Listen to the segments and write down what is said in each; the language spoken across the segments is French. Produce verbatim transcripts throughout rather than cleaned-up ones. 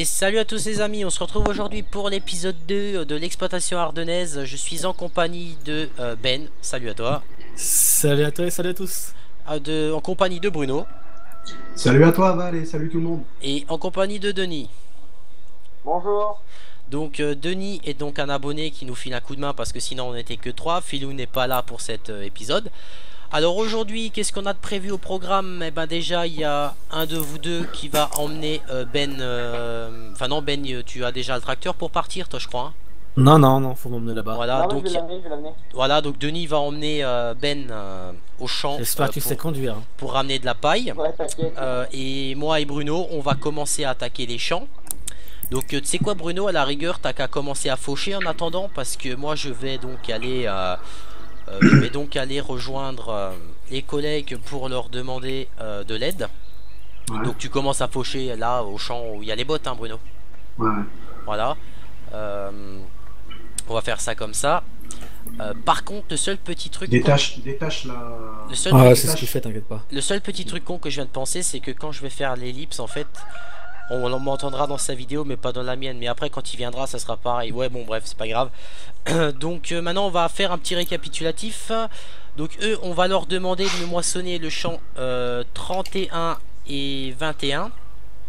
Et salut à tous les amis, on se retrouve aujourd'hui pour l'épisode deux de l'exploitation ardennaise. Je suis en compagnie de euh, Ben, salut à toi. Salut à toi et salut à tous. Ah, de, en compagnie de Bruno. Salut à toi Val et salut tout le monde. Et en compagnie de Denis. Bonjour. Donc euh, Denis est donc un abonné qui nous file un coup de main parce que sinon on n'était que trois. Philou n'est pas là pour cet euh, épisode. Alors aujourd'hui, qu'est-ce qu'on a de prévu au programme? Eh ben déjà, il y a un de vous deux qui va emmener euh, Ben... euh, Enfin non, Ben, tu as déjà le tracteur pour partir, toi je crois, hein. Non, non, non, faut m'emmener là-bas. Voilà, Non, mais donc, je vais l'amener, je vais l'amener. voilà, donc Denis va emmener euh, Ben euh, au champ J'espère euh, que tu sais pour, conduire. hein. pour ramener de la paille. Ouais, t'inquiète. Euh, et moi et Bruno, on va commencer à attaquer les champs. Donc euh, tu sais quoi Bruno, à la rigueur, t'as qu'à commencer à faucher en attendant, parce que moi je vais donc aller... Euh, euh, je vais donc aller rejoindre euh, les collègues pour leur demander euh, de l'aide. Ouais, Donc tu commences à faucher là au champ où il y a les bottes, hein, Bruno. ouais. Voilà. Euh, on va faire ça comme ça. Euh, par contre, le seul petit truc con, Détache, détache la. le seul, Ah, petit, c'est ce qu'il fait, t'inquiète pas. le seul petit truc con que je viens de penser, c'est que quand je vais faire l'ellipse, en fait, on, on m'entendra dans sa vidéo, mais pas dans la mienne. Mais après, quand il viendra, ça sera pareil. Ouais, bon, bref, c'est pas grave. Donc euh, maintenant, on va faire un petit récapitulatif. Donc eux, on va leur demander de nous moissonner le champ euh, trente et un et vingt et un.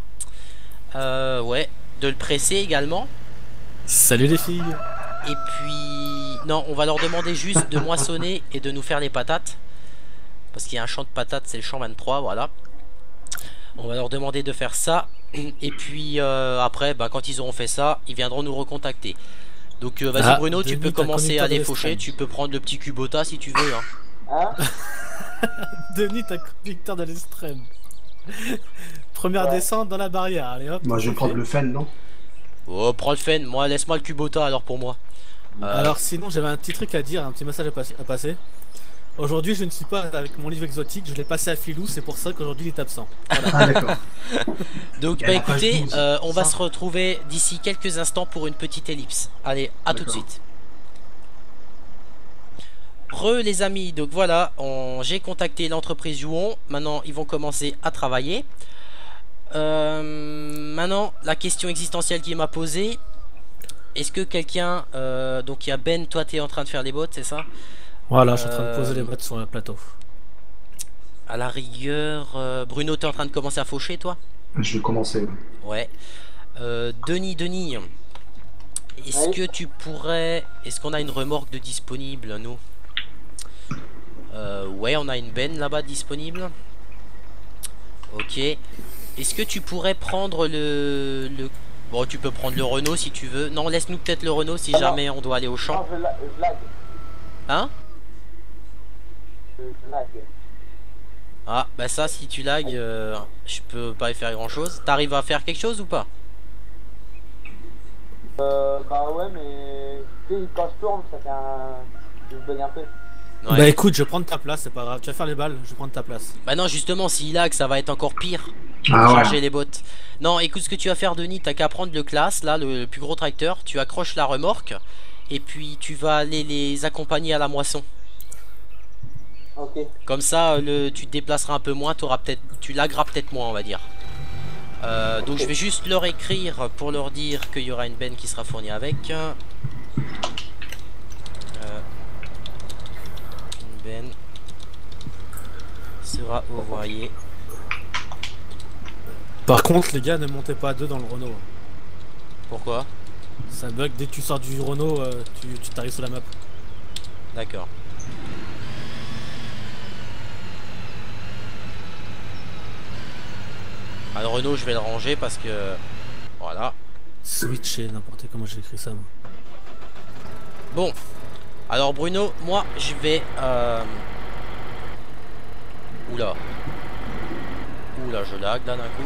Euh, ouais, de le presser également. Salut les filles. Et puis... Non, on va leur demander juste de moissonner et de nous faire les patates. Parce qu'il y a un champ de patates, c'est le champ vingt-trois, voilà. On va leur demander de faire ça. Et puis euh, après, bah, quand ils auront fait ça, ils viendront nous recontacter. Donc euh, vas-y Ah, Bruno, tu Denis, peux t'as commencer conducteur à de les faucher. l'estrade. Tu peux prendre le petit Kubota si tu veux, hein. Hein? Denis, t'as conducteur de l'extrême. Première Ouais. descente dans la barrière, allez hop. Moi je vais ok. prendre le fan, non? Oh, prends le fen, moi laisse-moi le Kubota alors pour moi. Euh, Alors sinon, j'avais un petit truc à dire, un petit message à, pas- à passer. Aujourd'hui, je ne suis pas avec mon livre exotique, je l'ai passé à Filou, c'est pour ça qu'aujourd'hui il est absent. Ah d'accord. Donc Il y a bah la page écoutez, douze, euh, on va ça. se retrouver d'ici quelques instants pour une petite ellipse. Allez, à tout de D'accord. suite. Re les amis, donc voilà, on... j'ai contacté l'entreprise Jouon. Maintenant ils vont commencer à travailler. Euh, maintenant la question existentielle qui m'a posée. Est-ce que quelqu'un, euh, donc il y a Ben, toi tu es en train de faire les bottes, c'est ça? Voilà, je suis en train de poser Euh, les bottes sur le plateau. À la rigueur, euh, Bruno t'es en train de commencer à faucher toi? Je vais commencer. ouais. Ouais. Euh, Denis, Denis, est-ce Oui. que tu pourrais... Est-ce qu'on a une remorque de disponible, nous? euh, Ouais, on a une benne là-bas disponible. Ok. Est-ce que tu pourrais prendre le... le... Bon, tu peux prendre le Renault si tu veux. Non, laisse-nous peut-être le Renault si Ah non. jamais on doit aller au champ. Non, je, la- je lag. Hein? Je, je lag. Ah, bah ça, si tu lag, euh, je peux pas y faire grand-chose. T'arrives à faire quelque chose ou pas? Euh, bah ouais, mais... Tu sais, quand je tourne, ça fait un... Je bug un peu. Ouais. Bah écoute, je vais prendre ta place, c'est pas grave. Tu vas faire les balles, je vais prendre ta place. Bah non, justement, s'il lag, ça va être encore pire. Ah Charger ouais. les bottes. Non, écoute ce que tu vas faire, Denis. T'as qu'à prendre le class, là, le, le plus gros tracteur. Tu accroches la remorque. Et puis tu vas aller les accompagner à la moisson. Ok. Comme ça, le, tu te déplaceras un peu moins. T'auras peut-être, tu lagueras peut-être moins, on va dire. Euh, donc je vais juste leur écrire pour leur dire qu'il y aura une benne qui sera fournie avec. Euh, une benne sera envoyée. Par contre, les gars, ne montez pas à deux dans le Renault. Pourquoi? Ça bug, dès que tu sors du Renault, euh, tu tu t'arrives sur la map. D'accord. Alors Renault, je vais le ranger parce que... Voilà. Switcher, n'importe comment j'ai écrit ça. moi. Bon. Alors Bruno, moi, je vais... Euh... Oula. Oula, je lag là d'un coup.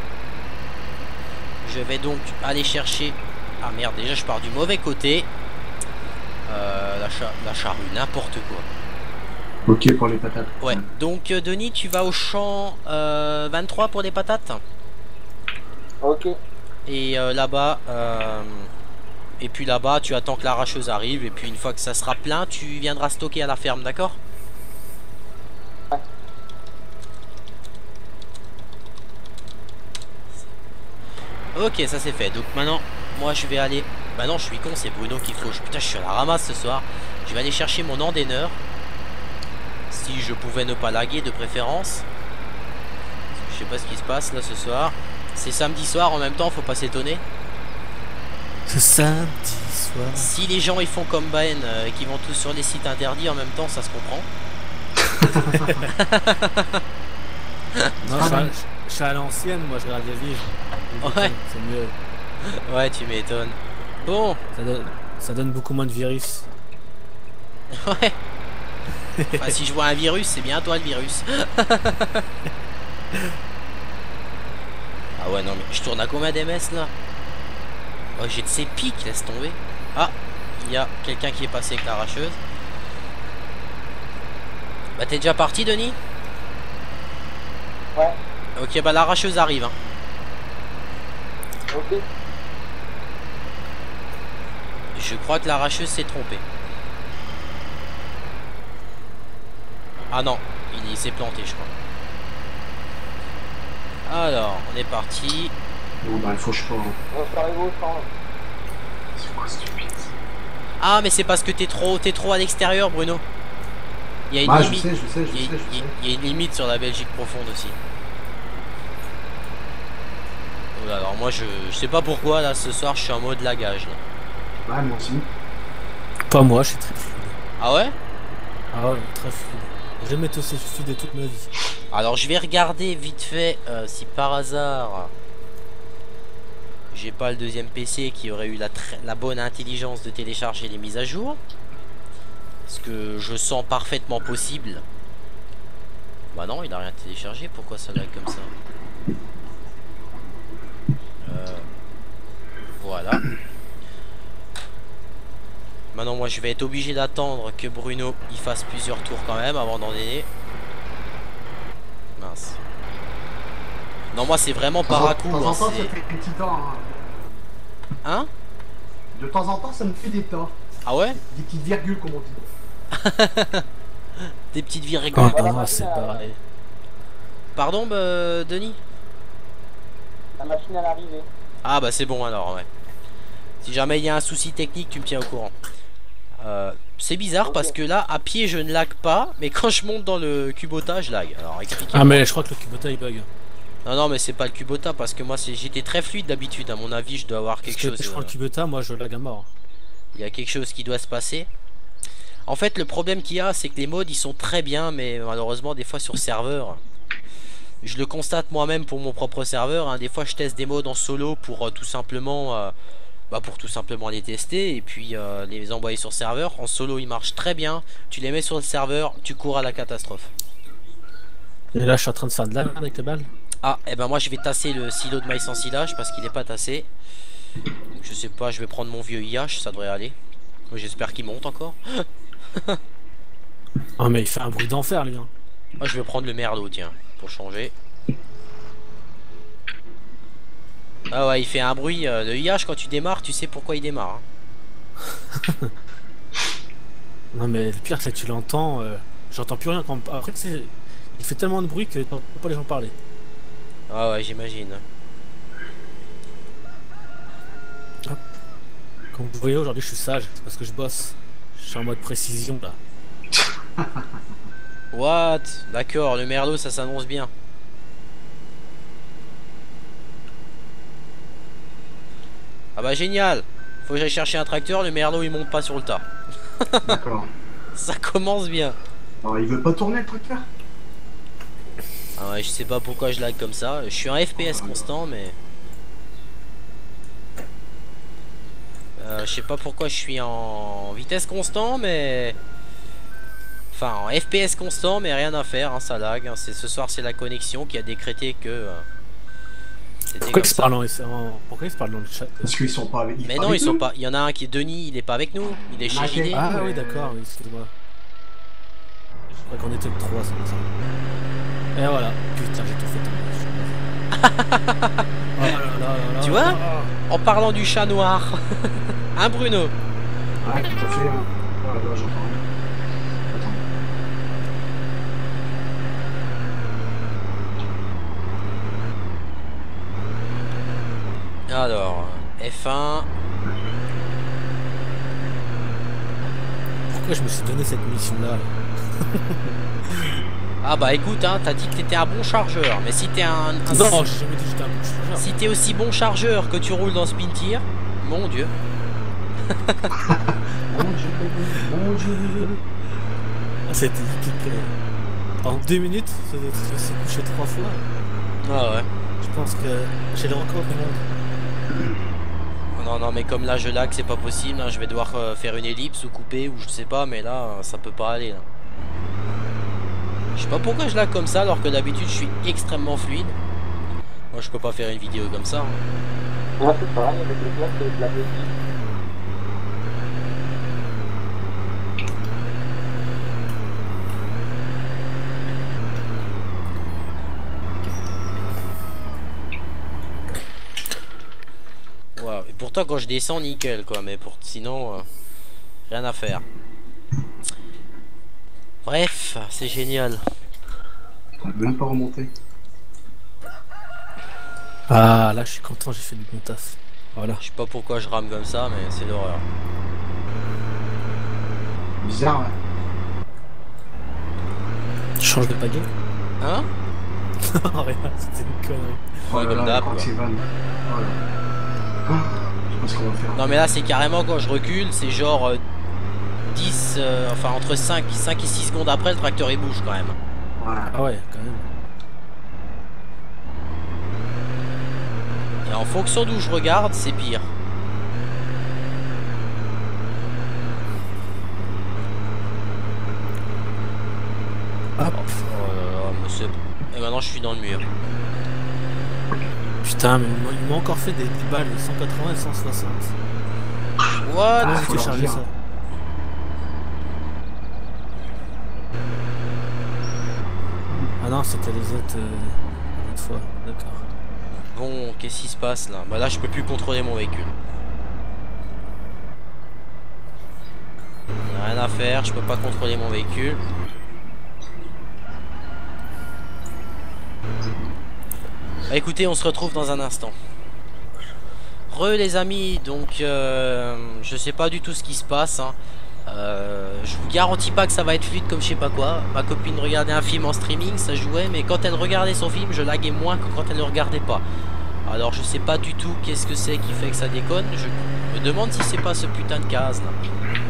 Je vais donc aller chercher... Ah merde, déjà je pars du mauvais côté. Euh, la, cha- la charrue, n'importe quoi. Ok pour les patates. Ouais, donc euh, Denis, tu vas au champ euh, vingt-trois pour les patates. Ok. Et euh, là-bas, euh, et puis là-bas, tu attends que l'arracheuse arrive. Et puis une fois que ça sera plein, tu viendras stocker à la ferme, d'accord? Ok, ça c'est fait. Donc maintenant, moi je vais aller... Bah non, je suis con, c'est Bruno qu'il faut. Putain, je suis à la ramasse ce soir. Je vais aller chercher mon Andener. Si je pouvais ne pas laguer de préférence. Je sais pas ce qui se passe là ce soir. C'est samedi soir en même temps, faut pas s'étonner. Ce samedi soir. Si les gens ils font comme Ben euh, et qu'ils vont tous sur les sites interdits en même temps, ça se comprend. Non, je suis à- je suis à l'ancienne, moi je regarde les livres. Ouais. C'est mieux. Ouais, tu m'étonnes. Bon, Ça donne, ça donne beaucoup moins de virus. ouais. Enfin, si je vois un virus, c'est bien toi le virus. Ah ouais, non mais je tourne à combien d'M S là? Oh, j'ai de ces pics, laisse tomber. Ah, il y a quelqu'un qui est passé avec l'arracheuse. Bah t'es déjà parti Denis? Ouais, Ok, bah l'arracheuse arrive hein. ok. Je crois que l'arracheuse s'est trompée. Ah non, il, il s'est planté je crois. Alors, on est parti. Bon, bah, il faut que je parle. On va faire les beaux change. C'est quoi stupide? Ah mais c'est parce que t'es trop, t'es trop à l'extérieur Bruno. Il y a une Ah, je limite. sais, je sais, je Il y, a, sais, je il y a- sais. il y a une limite sur la Belgique profonde aussi. Oula, alors moi je, je sais pas pourquoi là ce soir je suis en mode lagage là. Ouais, moi aussi. Pas moi, je suis très fluide. Ah ouais? Ah ouais, très fluide. J'ai jamais été aussi fluide de toute ma vie. Alors je vais regarder vite fait euh, si par hasard j'ai pas le deuxième P C qui aurait eu la, très- la bonne intelligence de télécharger les mises à jour. Ce que je sens parfaitement possible. Bah non, il a rien téléchargé, pourquoi ça lag comme ça? Euh, Voilà. Maintenant moi je vais être obligé d'attendre que Bruno il fasse plusieurs tours quand même avant d'en donner. Mince. Non moi c'est vraiment par à coup. De temps en hein, temps, ça c'est- fait des petits temps. Hein. Hein? De temps en temps, ça me fait des temps. Ah ouais? Des petites virgules, comme on dit. Des petites virgules. Ah, Voilà, non, c'est euh, pareil. Pardon bah, Denis? La machine à l'arrivée. Ah bah c'est bon alors ouais. Si jamais il y a un souci technique tu me tiens au courant. Euh, c'est bizarre Ok. parce que là à pied je ne lag pas. Mais quand je monte dans le Kubota je lag. Alors expliquez. Ah, mais je crois que le Kubota il bug. Non non mais c'est pas le Kubota parce que moi c'est j'étais très fluide d'habitude. À mon avis je dois avoir Parce quelque que chose. je prends euh, le Kubota, moi je lag à mort. Il y a quelque chose qui doit se passer. En fait le problème qu'il y a c'est que les mods ils sont très bien. Mais malheureusement des fois sur serveur, je le constate moi-même pour mon propre serveur hein. Des fois je teste des mods en solo pour euh, tout simplement euh, bah, pour tout simplement les tester. Et puis euh, les envoyer sur serveur. En solo ils marchent très bien. Tu les mets sur le serveur, tu cours à la catastrophe. Et là je suis en train de faire de la merde avec les balles. Ah et ben moi je vais tasser le silo de maïs en silage parce qu'il est pas tassé. Donc, je sais pas, je vais prendre mon vieux I H, ça devrait aller. J'espère qu'il monte encore. Ah, mais il fait un bruit d'enfer lui. Hein. Moi je vais prendre le merlot tiens, pour changer. Ah ouais il fait un bruit, euh, le I H quand tu démarres tu sais pourquoi il démarre hein. Non, mais le pire c'est que tu l'entends. Euh, J'entends plus rien quand. Après, tu sais, il fait tellement de bruit que t'entends pas les gens parler. Ah ouais j'imagine. Comme vous voyez, aujourd'hui je suis sage. C'est parce que je bosse. Je suis en mode précision là. What? D'accord, le merlot ça s'annonce bien. Ah bah génial. Faut que j'aille chercher un tracteur, le merlot il monte pas sur le tas. D'accord. Ça commence bien. Alors, il veut pas tourner le tracteur? Ah ouais, je sais pas pourquoi je lag comme ça. Je suis en F P S constant mais... Euh, je sais pas pourquoi je suis en vitesse constant mais... Enfin en F P S constant mais rien à faire, hein, ça lag. Hein. C'est ce soir c'est la connexion qui a décrété que... euh, c'était Pourquoi comme ils se ça. parlent en... en- Pourquoi ils se parlent dans le chat? Parce qu'ils sont pas avec. Mais pas non avec ils sont nous. pas... Il y en a un qui est Denis, il est pas avec nous. Il est chez Ah, J D. Ah Ouais. oui, d'accord, oui, excuse-moi. Je crois qu'on était le trois, c'est comme ça. Et voilà. Putain, j'ai tout fait tomber. Oh là là là là Tu là vois? là. En parlant du chat noir. Hein Bruno? Ouais, tout à fait. hein. Ah, là, j'entends rien. Attends. F un. Pourquoi je me suis donné cette mission là? Ah bah écoute, hein, t'as dit que t'étais un bon chargeur, mais si t'es un... un Non, j'ai jamais dit que j'étais un bon chargeur. si t'es aussi bon chargeur que tu roules dans Spin Tier, mon dieu. Mon dieu, mon dieu. Ah, c'était épique. euh. En deux minutes, ça ça s'est couché trois fois. Ah ouais. Je pense que j'ai le record du monde. Non, non, mais comme là je lag, c'est pas possible, hein, je vais devoir euh, faire une ellipse ou couper, ou je sais pas, mais là, euh, ça peut pas aller, là. Je sais pas pourquoi je lag comme ça, alors que d'habitude je suis extrêmement fluide. Moi je peux pas faire une vidéo comme ça. Hein. Moi c'est pareil avec le classe et la petite. Wow. Et pourtant quand je descends nickel quoi, mais pour sinon euh, rien à faire. Bref, c'est génial. T'as même pas remonté. Ah, là je suis content, j'ai fait du bon taf. Voilà. Je sais pas pourquoi je rame comme ça, mais c'est l'horreur. Bizarre, ouais. Tu changes de pagaie? Hein? Rien, c'était une connerie. Ouais, comme là, d'hab, je crois quoi. que c'est van. Voilà. Ah, je sais pas ce qu'on va faire. Non mais là c'est carrément quand je recule, c'est genre euh, dix, euh, enfin entre cinq, cinq et six secondes après le tracteur il bouge quand même. Voilà. Ah ouais, quand même. Et en fonction d'où je regarde, c'est pire. Hop. Oh là là, monsieur. Et maintenant je suis dans le mur. Putain, mais ils m'ont- ils m'ont encore fait des, des balles de cent quatre-vingts et cent soixante. What? Comment faut tu leur chargé dire. ça? Ah non, c'était les autres euh, l'autre fois, d'accord. Bon, qu'est-ce qui se passe là? Bah là je peux plus contrôler mon véhicule. Y a rien à faire, je peux pas contrôler mon véhicule. Bah écoutez, on se retrouve dans un instant. Re les amis, donc euh, je sais pas du tout ce qui se passe. Hein. Euh, je vous garantis pas que ça va être fluide comme je sais pas quoi. Ma copine regardait un film en streaming, ça jouait, mais quand elle regardait son film, je laguais moins que quand elle ne regardait pas. Alors je sais pas du tout qu'est-ce que c'est qui fait que ça déconne. Je me demande si c'est pas ce putain de case là.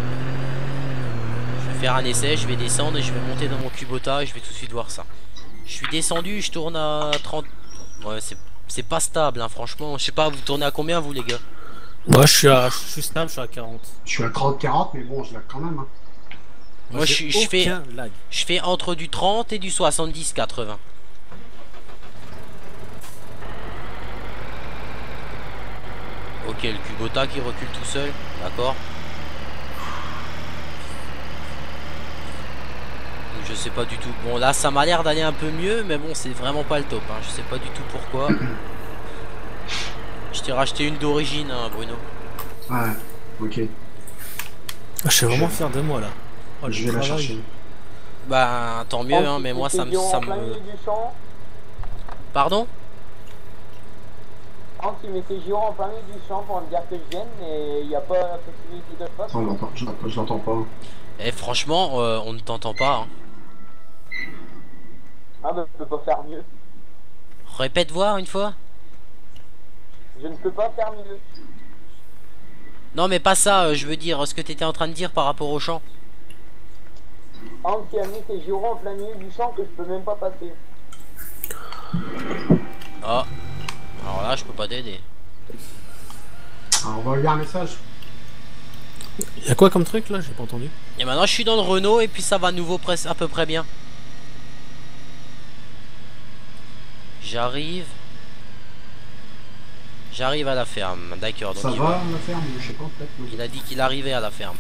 Je vais faire un essai, je vais descendre et je vais monter dans mon Kubota et je vais tout de suite voir ça. Je suis descendu, je tourne à trente. Ouais, c'est pas stable, hein, franchement. Je sais pas, vous tournez à combien vous les gars? Moi je suis à, je suis stable, je suis à quarante. Je suis à trente quarante, mais bon, je lag quand même. Hein. Moi je, j'ai je fais aucun lag. je fais entre du trente et du soixante-dix quatre-vingts. Ok, le Kubota qui recule tout seul, d'accord. Je sais pas du tout. Bon là ça m'a l'air d'aller un peu mieux, mais bon c'est vraiment pas le top. Hein. Je sais pas du tout pourquoi. Je t'ai racheté une d'origine, hein, Bruno. Ouais, ok. Ah, je suis vraiment fier de moi là. Oh, le Je vais la travail. chercher. Bah tant mieux, hein, mais moi ça me... Ça En plein milieu me... du champ. Pardon? Quand il met ses gyros en plein milieu du champ pour me dire que je vienne, mais il n'y a pas la possibilité de le faire. Attends, on l'entend- je l'entends- je l'entends pas. Eh franchement, euh, on ne t'entend pas. Hein. Ah bah je peux pas faire mieux. Répète voir une fois. Je ne peux pas faire mieux. Non mais pas ça, euh, je veux dire ce que tu étais en train de dire par rapport au champ. Hans qui a mis ses gyros en plein milieu du champ que je peux même pas passer. Ah. Alors là je peux pas t'aider. Alors, on va lire un message. Y'a quoi comme truc là? J'ai pas entendu. Et maintenant je suis dans le Renault et puis ça va à nouveau presque à peu près bien. J'arrive. J'arrive à la ferme, d'accord. Donc Ça il va, va. la ferme? Je sais pas, peut-être. non. Il a dit qu'il arrivait à la ferme.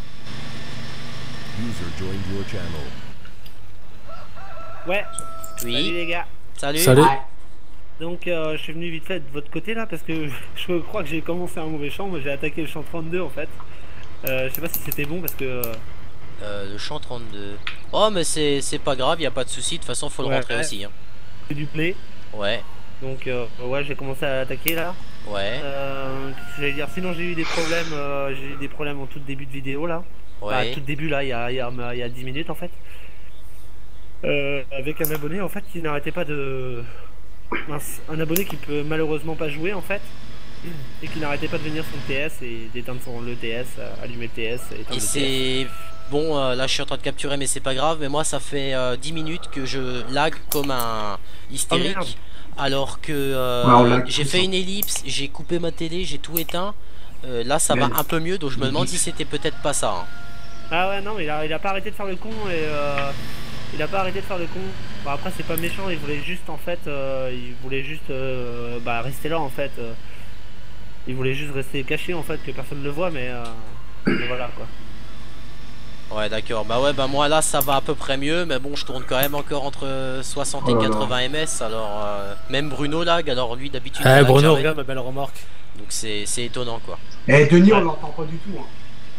User joined your channel. Ouais, salut Oui. les gars. Salut. Salut. Ouais. Donc euh, je suis venu vite fait de votre côté là parce que je crois que j'ai commencé un mauvais champ. Moi j'ai attaqué le champ trente-deux en fait. Euh, je sais pas si c'était bon parce que... euh, Euh, le champ trente-deux. Oh mais c'est c'est pas grave, y a pas de souci. De toute façon faut le Ouais, rentrer ouais. aussi. Hein. c'est du play. Ouais. Donc euh, ouais j'ai commencé à attaquer là. Ouais. Euh, qu'est-ce que j'allais dire, sinon j'ai eu des problèmes, euh, j'ai eu des problèmes en tout début de vidéo là. Ouais. Enfin, tout début là, il y a, il y, a, il y a dix minutes en fait. Euh, avec un abonné en fait qui n'arrêtait pas de... Mince, un abonné qui peut malheureusement pas jouer en fait. Et qui n'arrêtait pas de venir sur le T S et d'éteindre son le T S, allumer le T S, éteindre Et le T S. c'est... Bon, euh, là je suis en train de capturer mais c'est pas grave. Mais moi ça fait euh, dix minutes que je lag comme un hystérique. Oh, merde. Alors que euh, Ouais, on lag j'ai tous, fait hein. une ellipse, j'ai coupé ma télé, j'ai tout éteint. Euh, là ça va Merde. un peu mieux, donc je me demande si c'était peut-être pas ça. Hein. Ah ouais non mais il a, il a pas arrêté de faire le con et euh, il a pas arrêté de faire le con. Bon après c'est pas méchant, il voulait juste en fait, euh, il voulait juste euh, bah, rester là en fait. Euh, il voulait juste rester caché en fait, que personne ne le voit mais, euh, mais voilà quoi. Ouais d'accord, bah ouais bah moi là ça va à peu près mieux, mais bon je tourne quand même encore entre soixante et Oh là là. quatre-vingts ms, alors euh, même Bruno lag, alors lui d'habitude il Eh lag Bruno, jamais. regarde ma belle remorque. Donc c'est c'est étonnant quoi. Eh, Denis, on Ouais. l'entend pas du tout. Hein.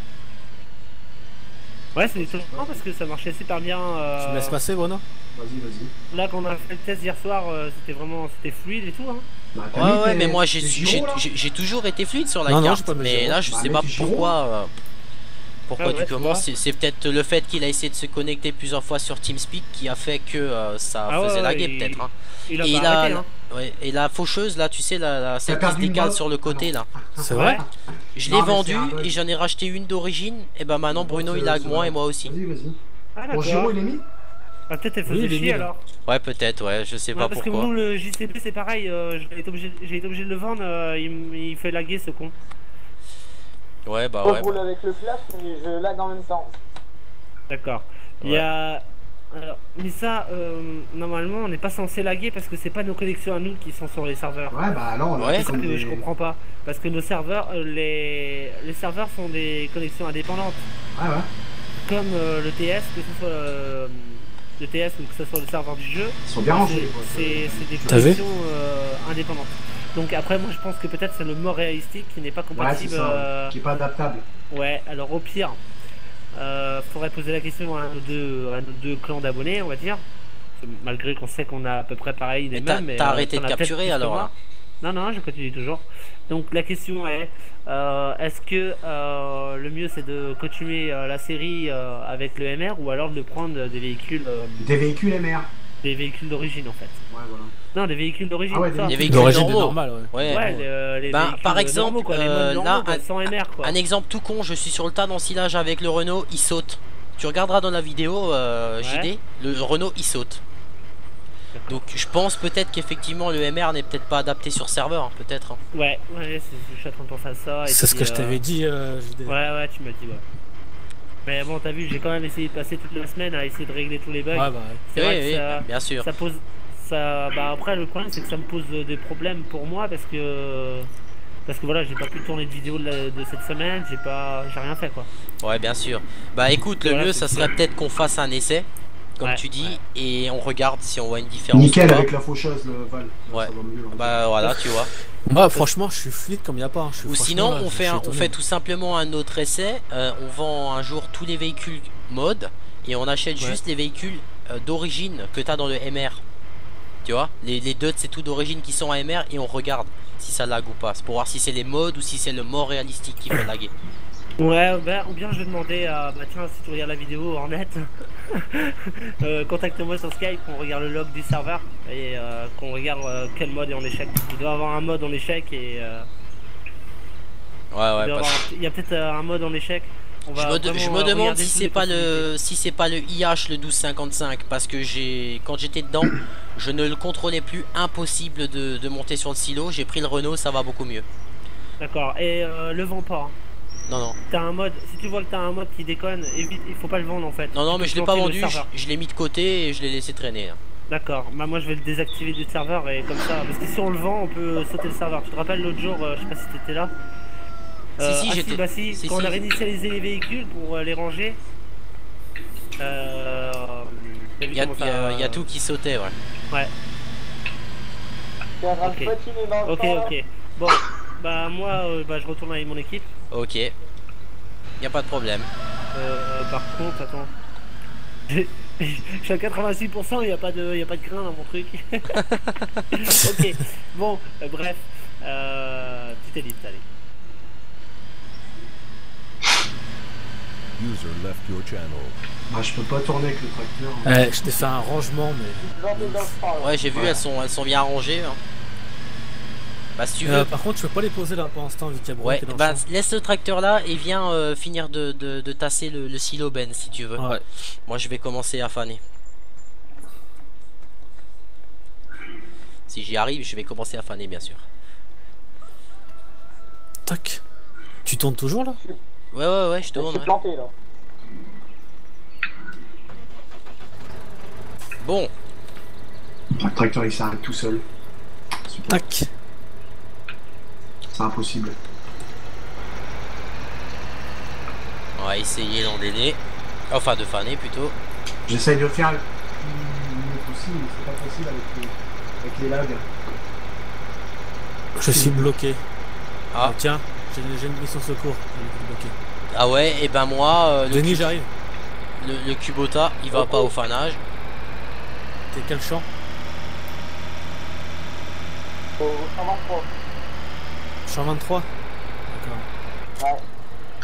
Ouais c'est étonnant parce que ça marchait super bien. Euh, Tu me laisses passer Bruno? Vas-y, vas-y. Là quand on a fait le test hier soir, euh, c'était vraiment c'était fluide et tout hein. Bah, t'as Ouais mis ouais tes- mais moi j'ai tes j'ai gyros, là j'ai- j'ai toujours été fluide sur la Non, non, carte, j'ai pas mes mais gyros. là je Bah, sais mets pas tes gyros. pourquoi euh, pourquoi Ah ouais, du tu comment, vois. c'est c'est peut-être le fait qu'il a essayé de se connecter plusieurs fois sur TeamSpeak qui a fait que euh, ça Ah ouais, faisait ouais, laguer il- peut-être hein. Il a Et pas il a arrêté hein. ouais, et la faucheuse là tu sais la, la celle qui se perdu une décale balle sur le côté là, C'est Ouais. vrai? je Non, l'ai mais vendue c'est un bug. et j'en ai racheté une d'origine, et bah maintenant Bruno il lag moins et moi aussi. Vas-y, vas-y. Ah Bon, d'accord. Giro, il est mis. Ah, peut-être elle Oui, faisait il est chier mis, là. alors. Ouais peut-être, ouais je sais Ouais, pas parce pourquoi. que nous le J C P c'est pareil, euh, j'ai été obligé, j'ai été obligé de le vendre, euh, il, m- il fait laguer ce con. Ouais bah Moi, ouais je roule avec le flash et je lag en même temps. D'accord. Il Ouais. y a... Alors, mais ça, euh, normalement on n'est pas censé laguer parce que c'est pas nos connexions à nous qui sont sur les serveurs. Ouais, bah alors, on a Ouais. fait C'est ça comme que des... je comprends pas. Parce que nos serveurs, euh, les... les serveurs sont des connexions indépendantes. Ouais, ouais. Comme euh, le T S, que ce soit euh, le T S ou que ce soit le serveur du jeu. Ils sont bien rangés, C'est- les potes. C'est c'est des T'as vu connexions euh, indépendantes. Donc après moi je pense que peut-être c'est le mode réalistique qui n'est pas Ouais, c'est compatible. ça. euh, Qui est pas adaptable. Ouais, alors au pire, euh, faudrait poser la question à nos deux, à nos deux clans d'abonnés, on va dire. Parce que malgré qu'on sait qu'on a à peu près pareil les Et t'as mêmes. mais, t'as euh, arrêté t'en de as peut-être capturer plus que alors moi. là? Non, non, je continue toujours. Donc la question est, euh, est-ce que euh, le mieux c'est de continuer euh, la série euh, avec le M R ou alors de prendre des véhicules, euh, Des véhicules M R. des véhicules d'origine en fait? Ouais, voilà. Non, des véhicules d'origine. Ah ouais, ça. des véhicules D'origine normaux. normale, ouais. Ouais. Ouais, les, euh, les Ben, véhicules par exemple, normaux, quoi, les euh, modes là, normaux, quoi, un- sans M R quoi. Un exemple tout con, je suis sur le tas d'ensilage avec le Renault, il saute. Tu regarderas dans la vidéo euh, J D, le Renault il saute. Donc je pense peut-être qu'effectivement le M R n'est peut-être pas adapté sur serveur, hein, peut-être. hein. Ouais, ouais, c'est- je suis en train de penser à ça. et C'est ce puis, que je euh, t'avais dit, euh, J D. Ouais, ouais, tu m'as dit, ouais. Mais bon, t'as vu, j'ai quand même essayé de passer toute la semaine à essayer de régler tous les bugs. Ouais, bah ouais. C'est Oui, vrai que oui, ça, bien sûr. ça pose. Ça, bah après, le problème, c'est que ça me pose des problèmes pour moi parce que. Parce que voilà, j'ai pas pu tourner de vidéo de, la- de cette semaine, j'ai pas. J'ai rien fait quoi. Ouais, bien sûr. Bah écoute, le Voilà, mieux c'est ça ça. serait peut-être qu'on fasse un essai, comme Ouais, tu dis, ouais. et on regarde si on voit une différence. Nickel ou pas. avec la faucheuse, le Val. Ouais. Ça va mieux, là. Bah voilà, tu vois. Moi, franchement, je suis fluide comme il n'y a pas. hein. Je suis Ou franchement, sinon, là, on je fait, suis un- on étonné. fait tout simplement un autre essai. euh, on vend un jour tous les véhicules mode et on achète Ouais. juste les véhicules euh, d'origine que tu as dans le M R. Tu vois, les, les deux c'est tout d'origine qui sont à M R et on regarde si ça lag ou pas. C'est pour voir si c'est les modes ou si c'est le mode réalistique qui fait laguer. Ouais, bah, ou bien je vais demander à. Bah tiens, si tu regardes la vidéo en net, euh, contacte-moi sur Skype, qu'on regarde le log du serveur et euh, qu'on regarde euh, quel mode est en échec. Il doit avoir un mode en échec et. Euh, Ouais, il, ouais, doit pas avoir un- il y a peut-être euh, un mode en échec. On Je va me, de- vraiment, je me euh, demande regarder si toutes c'est les pas possibilités. le si c'est pas le I H le douze cinquante-cinq parce que j'ai quand j'étais dedans je ne le contrôlais plus, impossible de, de monter sur le silo. J'ai pris le Renault, ça va beaucoup mieux. D'accord, et euh, le vends pas. hein. Non non T'as un mode, si tu vois que t'as un mode qui déconne, évite, il faut pas le vendre en fait. non non Tu mais peux je l'ai pas planter vendu, le serveur. je, je l'ai mis de côté et je l'ai laissé traîner. hein. D'accord, bah moi je vais le désactiver du serveur et comme ça, parce que si on le vend, on peut sauter le serveur. Tu te rappelles l'autre jour, euh, je sais pas si t'étais là. Si, si, ah, j'étais- bah si, si, quand si. on a réinitialisé les véhicules pour euh, les ranger, euh, t'as vu Il y a, comment il y a- ça- il y a tout qui sautait, ouais. Ouais, T'es en train Ok. de patiner dans le ok, temps, là. ok. Bon, bah moi, euh, bah, je retourne avec mon équipe. Ok. Il y a pas de problème. Euh, par contre, attends. J'ai- Je suis à quatre-vingt-six pour cent, il n'y a, pas de- y a pas de grain dans mon truc. Ok, bon, euh, bref. Euh, petite ellipse, allez. User left your channel. Bah, je peux pas tourner avec le tracteur. Eh, je t'ai fait un rangement, mais. Genre, t'es dans le froid, là. Ouais, j'ai vu, Ouais. elles sont, elles sont bien rangées. Hein. Bah, si tu veux. Euh, par contre, je peux pas les poser là pour l'instant, vu qu'il y a Bruno Ouais, qui est dans le bah champ. laisse le tracteur là et viens euh, finir de, de, de tasser le, le silo Ben si tu veux. Ouais. Moi je vais commencer à faner. Si j'y arrive, je vais commencer à faner bien sûr. Tac. Tu tournes toujours là? Ouais ouais ouais, je Je tourne. suis Ouais. planté là. Bon, Le tracteur il s'arrête tout seul. Super. Tac. C'est impossible. on va essayer d'endainer. Enfin de faner plutôt. J'essaye de faire le mieux possible, mais c'est pas possible avec les, avec les lags. Je suis bloqué. Ah. Ah, tiens, j'ai j'ai une mission secours. Je vais bloquer. Ah ouais, et ben moi, euh, le, Denis, Cub- j'arrive. le, le Kubota il va Oh, pas oh. au fanage. T'es quel champ? Au cent vingt-trois. Champ vingt-trois. D'accord. Ouais.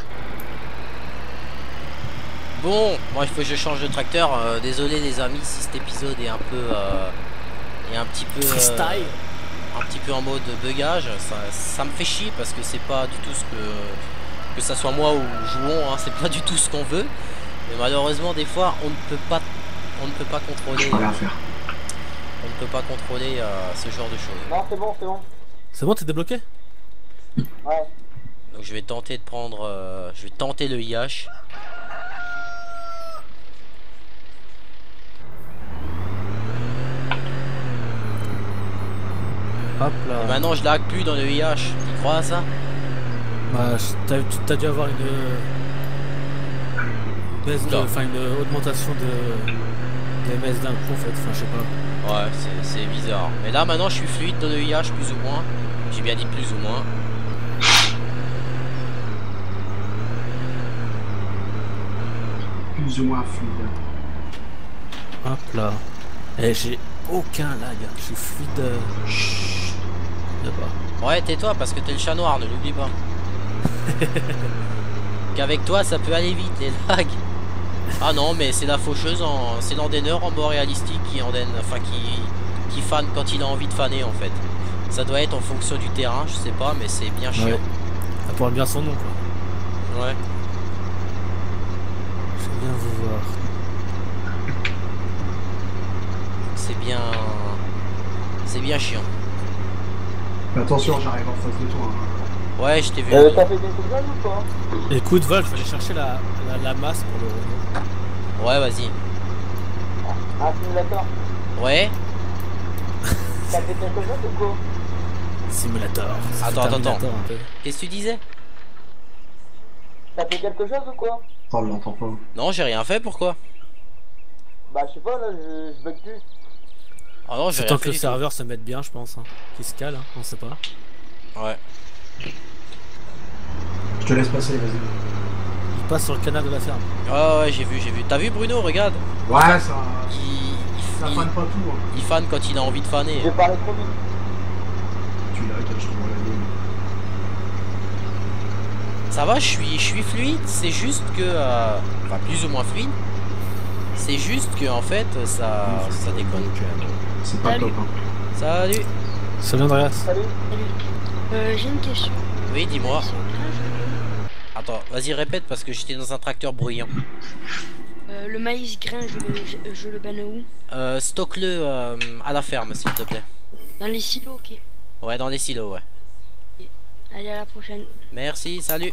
Bon, moi il faut que je change de tracteur. Euh, désolé les amis si cet épisode est un peu euh, est un petit peu euh, Freestyle. un petit peu en mode bugage. Ça, ça me fait chier parce que c'est pas du tout ce que que ça soit moi ou jouons, hein, c'est pas du tout ce qu'on veut. Mais malheureusement des fois on ne peut pas on ne peut pas Je contrôler peux rien faire. on ne peut pas contrôler euh, ce genre de choses. Non, c'est bon, c'est bon. C'est bon, t'es débloqué? Ouais. Donc je vais tenter de prendre euh, je vais tenter le I H. Hop là. Et maintenant je lag plus dans le I H. Tu crois à ça? Bah, je- t'as tu- t'as dû avoir une, euh, baisse de, Non. enfin une augmentation de, de M S d'un coup en fait, enfin je sais pas. Ouais, c'est- c'est bizarre. Mais là maintenant je suis fluide dans le I H plus ou moins. J'ai bien dit plus ou moins. Plus ou moins fluide. Hop là. Et j'ai aucun lag, je suis fluide. euh, Chut. Là-bas. Ouais, tais-toi parce que t'es le chat noir, ne l'oublie pas. Qu'avec toi ça peut aller vite les lags. Ah non, mais c'est la faucheuse, en... c'est l'endaineur en mode réalistique qui endaine, enfin qui... qui fan quand il a envie de faner en fait. Ça doit être en fonction du terrain, je sais pas, mais c'est bien chiant. Ouais. Ça porte bien son nom quoi. Ouais. Je viens vous voir. C'est bien. C'est bien chiant. Mais attention, j'arrive en face de toi. hein. Ouais, je t'ai vu. Euh, t'as fait quelque chose ou pas? Écoute, Vol, je vais aller chercher la, la, la masse pour le Renault. Ouais, vas-y. Un simulateur. Ouais. T'as fait quelque chose ou quoi? Simulator. Ça fait Attends, attends, Terminator, attends. un peu. Qu'est-ce que tu disais? T'as fait quelque chose ou quoi? Oh, on l'entend pas. Non, j'ai rien fait, pourquoi? Bah, je sais pas, là, je, je bug plus. Ah non, j'ai C'est rien tant fait que le du serveur se mette bien, je pense. Hein. Qu'il se cale, hein, on sait pas. tout. Ouais. Je te laisse passer, vas-y. Il passe sur le canal de la ferme. Ah ouais, j'ai vu, j'ai vu. T'as vu Bruno, regarde. Ouais, ça. Il, il, Ça il- fane pas tout. Hein. il fan quand il a envie de faner. J'ai parlé trop vite. Tu l'as, je te vois la ligne. Ça va, je suis, je suis fluide, c'est juste que... euh, Enfin, plus ou moins fluide. C'est juste que, en fait, ça, ça déconne. C'est pas Salut. top. Hein. Salut. Salut Andreas. Salut. Salut. Euh, j'ai une question. Oui, dis-moi. Sur Grain, Attends, vas-y, répète, parce que j'étais dans un tracteur bruyant. je- euh, le maïs grain, je le, je, je le banne où? Euh, stocke-le euh, à la ferme, s'il te plaît. Dans les silos, ok. Ouais, dans les silos, ouais. Allez, à la prochaine. Merci, salut.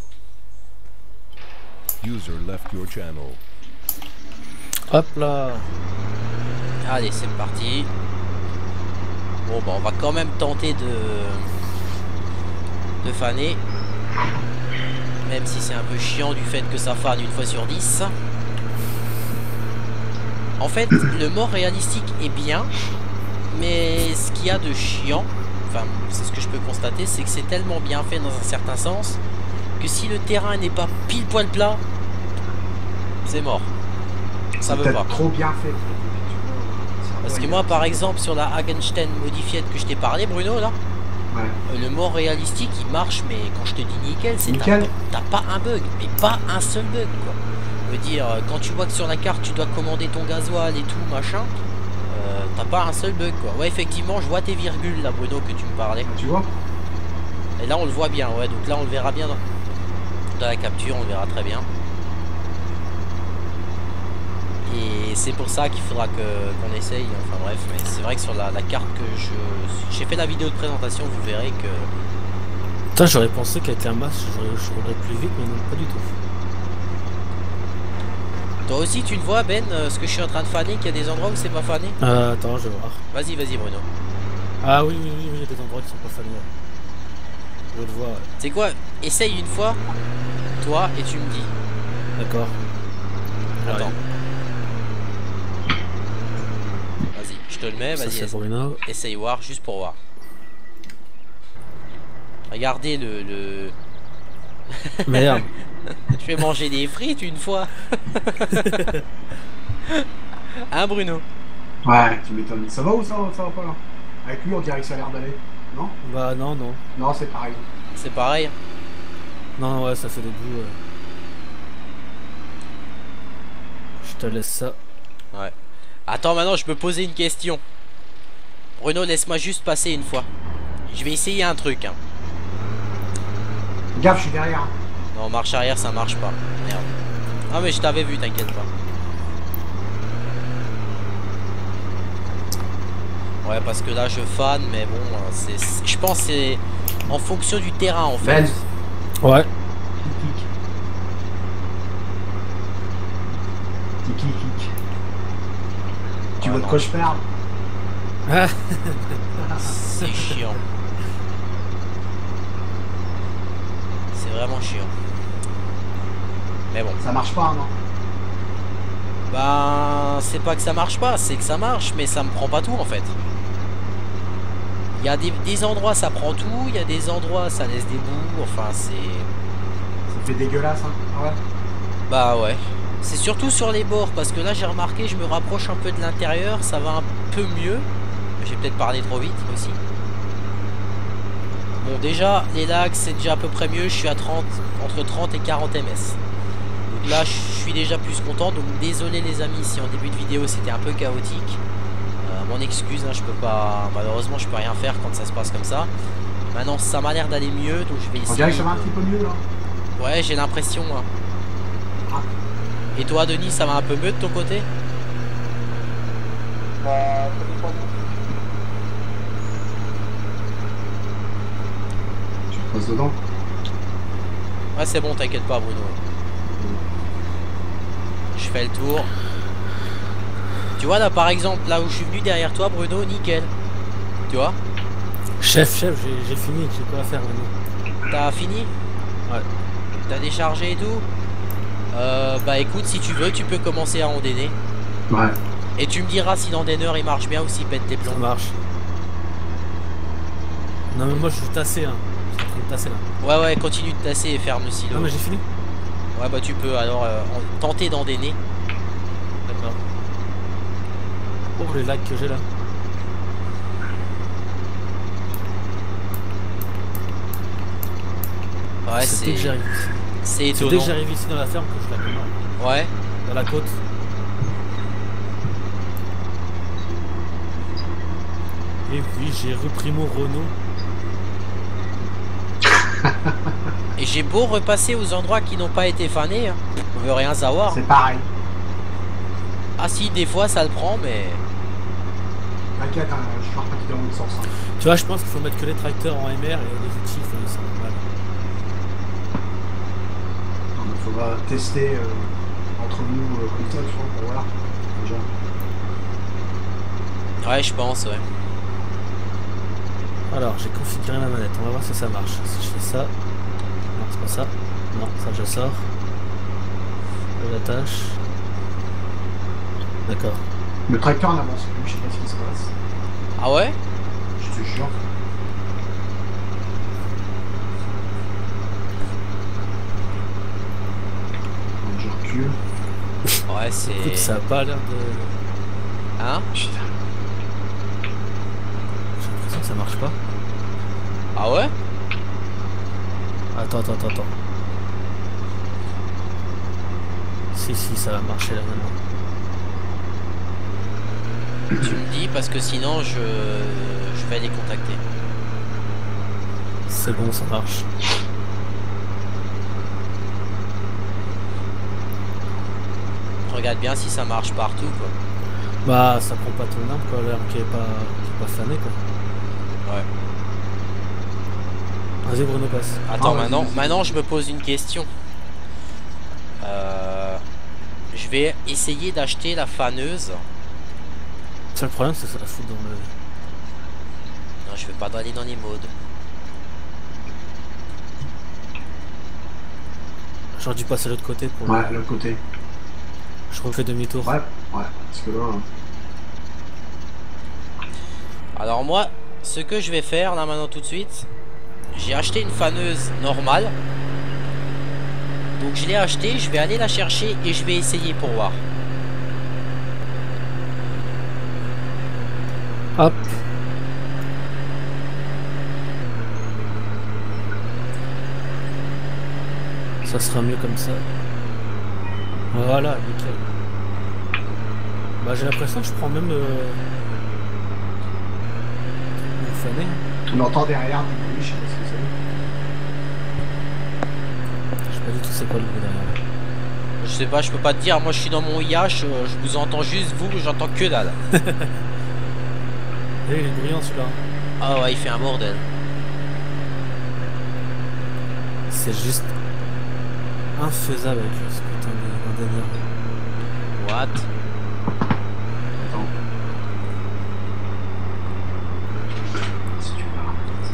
User left your channel. Hop là. Allez, c'est parti. Bon, bah, on va quand même tenter de... de faner. Même si c'est un peu chiant du fait que ça fane une fois sur dix. En fait, le mort réalistique est bien. Mais ce qu'il y a de chiant, enfin, c'est ce que je peux constater, c'est que c'est tellement bien fait dans un certain sens que si le terrain n'est pas pile poil plat, c'est mort. Ça C'est veut peut-être pas. trop bien fait. peut-être, tu vois. Parce Ouais, que moi, par exemple, sur la Hagenstein modifiée que je t'ai parlé, Bruno, là, Ouais. Euh, le mode réalistique il marche, mais quand je te dis nickel, c'est Nickel. t'as pas un bug, mais pas un seul bug quoi. Je veux dire, euh, quand tu vois que sur la carte tu dois commander ton gasoil et tout machin, euh, t'as pas un seul bug quoi. Ouais, effectivement, je vois tes virgules là, Bruno, que tu me parlais. Tu vois? Et là on le voit bien, ouais, donc là on le verra bien dans, dans la capture, on le verra très bien. Et c'est pour ça qu'il faudra que qu'on essaye, enfin bref, mais c'est vrai que sur la, la carte que je j'ai fait la vidéo de présentation, vous verrez que... Putain, j'aurais pensé qu'avec un masque, je roulerais plus vite, mais non, pas du tout. Toi aussi tu le vois Ben, euh, ce que je suis en train de faner, qu'il y a des endroits où c'est pas fané. Euh, attends, je vais voir. Vas-y, vas-y Bruno. Ah oui, oui, oui, oui, il y a des endroits qui sont pas familiers. Je le vois, ouais. C'est quoi? Essaye une fois, toi, et tu me dis. D'accord. Attends. Ouais. Vas-y, je te le mets, Ça, vas-y, c'est essaye, Bruno. essaye voir, juste pour voir. Regardez le... le... Merde. Je vais manger des frites une fois. Hein Bruno? Ouais, tu m'étonnes. Ça va ou ça, ça va pas là? Avec lui, on dirait que ça a l'air d'aller. Non? Bah non, non. Non, c'est pareil. C'est pareil. Non, ouais, ça fait des bouts. Ouais. Je te laisse ça. Ouais. Attends, maintenant je peux poser une question. Bruno, laisse-moi juste passer une fois. Je vais essayer un truc. Hein. Gaffe, je suis derrière. Non, marche arrière, ça marche pas. Merde. Ah, mais je t'avais vu, t'inquiète pas. Ouais, parce que là je fan, mais bon, c'est, je pense que c'est en fonction du terrain en fait. Ben. Ouais. Tiki, tiki. Tu Ah, veux de non. quoi je parle? Ah. C'est chiant. C'est vraiment chiant. Mais bon. Ça marche pas, non? Ben, c'est pas que ça marche pas, c'est que ça marche, mais ça me prend pas tout en fait. Il y a des, des endroits ça prend tout, il y a des endroits ça laisse des bouts, enfin c'est... Ça fait dégueulasse, hein? Ah ouais? Bah ouais. C'est surtout sur les bords, parce que là j'ai remarqué, je me rapproche un peu de l'intérieur, ça va un peu mieux. J'ai peut-être parlé trop vite aussi. Bon déjà, les lags c'est déjà à peu près mieux, je suis à trente, entre trente et quarante ms. Donc là je suis déjà plus content, donc désolé les amis si en début de vidéo c'était un peu chaotique. Euh, mon excuse, hein, je peux pas, malheureusement je peux rien faire quand ça se passe comme ça. Maintenant ça m'a l'air d'aller mieux, donc je vais essayer. On dirait que ça va un petit peu mieux là. Ouais, j'ai l'impression. Hein. Ah. Et toi Denis, ça va un peu mieux de ton côté? Bah, ça dépend. Tu te passes dedans? Ouais, c'est bon, t'inquiète pas Bruno. Je fais le tour. Tu vois là par exemple, là où je suis venu derrière toi Bruno, nickel. Tu vois? Chef, chef, j'ai fini, j'ai quoi à faire maintenant. T'as fini? Ouais. T'as déchargé et tout? Euh, bah écoute, si tu veux, tu peux commencer à endainer. Ouais. Et tu me diras si l'endaineur il marche bien ou s'il pète tes plombs. Ça marche. Non mais moi je suis tassé, hein. Je suis en train de tasser là. Ouais ouais, continue de tasser et ferme le silo. Non mais j'ai fini. Ouais bah tu peux alors euh, en- tenter d'endainer. D'accord. Oh les lags que j'ai là. Ouais, c'est dès que c'est j'arrive ici. c'est C'est dès étonnant. que j'arrive ici dans la ferme que je la commande. Ouais. Dans la côte. Et oui, j'ai repris mon Renault. Et j'ai beau repasser aux endroits qui n'ont pas été fanés, hein. On veut rien savoir. C'est pareil. Ah si, des fois ça le prend, mais... T'inquiète, hein, je pars pas qui dans l'autre sens. Hein. Tu vois, je pense qu'il faut mettre que les tracteurs en M R et les outils, il faut les sentir mal. Non, mais faudra tester euh, entre nous euh, comme ça, tu vois, pour voir. Déjà. Ouais, je pense, ouais. Alors, j'ai configuré la manette, on va voir si ça marche. Si je fais ça... Non, c'est pas ça. Non, ça je sors. Je l'attache. D'accord. Le tracteur n'avance plus, je sais pas ce qui se passe. Ah ouais? Je te jure. Donc, je recule. Ouais, c'est... Écoute, ça a pas l'air de... Hein? Putain. J'ai l'impression que ça marche pas. Ah ouais? Attends, attends, attends, attends. Si, si, ça va marcher là maintenant. Tu me dis parce que sinon je, je vais les contacter. C'est bon, ça marche. Regarde bien si ça marche partout quoi. Bah, ça prend pas ton arme quoi, l'arme qui est pas, qui est pas fanée quoi. Ouais. Vas-y Bruno, passe. Attends, Ah, maintenant, vas-y. maintenant je me pose une question. Euh, je vais essayer d'acheter la faneuse. Le seul problème, c'est que ça la fout dans le... Non, je vais pas aller dans les modes. J'aurais dû passer de l'autre côté pour... Ouais, l'autre côté. Je refais demi-tour. Ouais, ouais, parce que là... hein. Alors moi, ce que je vais faire là maintenant tout de suite, j'ai acheté une faneuse normale. Donc je l'ai achetée, je vais aller la chercher et je vais essayer pour voir. Hop. Ça sera mieux comme ça. Voilà, nickel. Bah j'ai l'impression que je prends même... Euh... une fanée. On entend derrière du bruit, je sais pas ce que c'est. Je sais pas du tout c'est quoi le bruit derrière. Je sais pas, je peux pas te dire, moi je suis dans mon I H, euh, je vous entends juste vous, j'entends que dalle. Eh, il est bruyant celui-là. Ah ouais, il fait un bordel. C'est juste infaisable avec ce putain de délire. What? Attends. Si tu veux.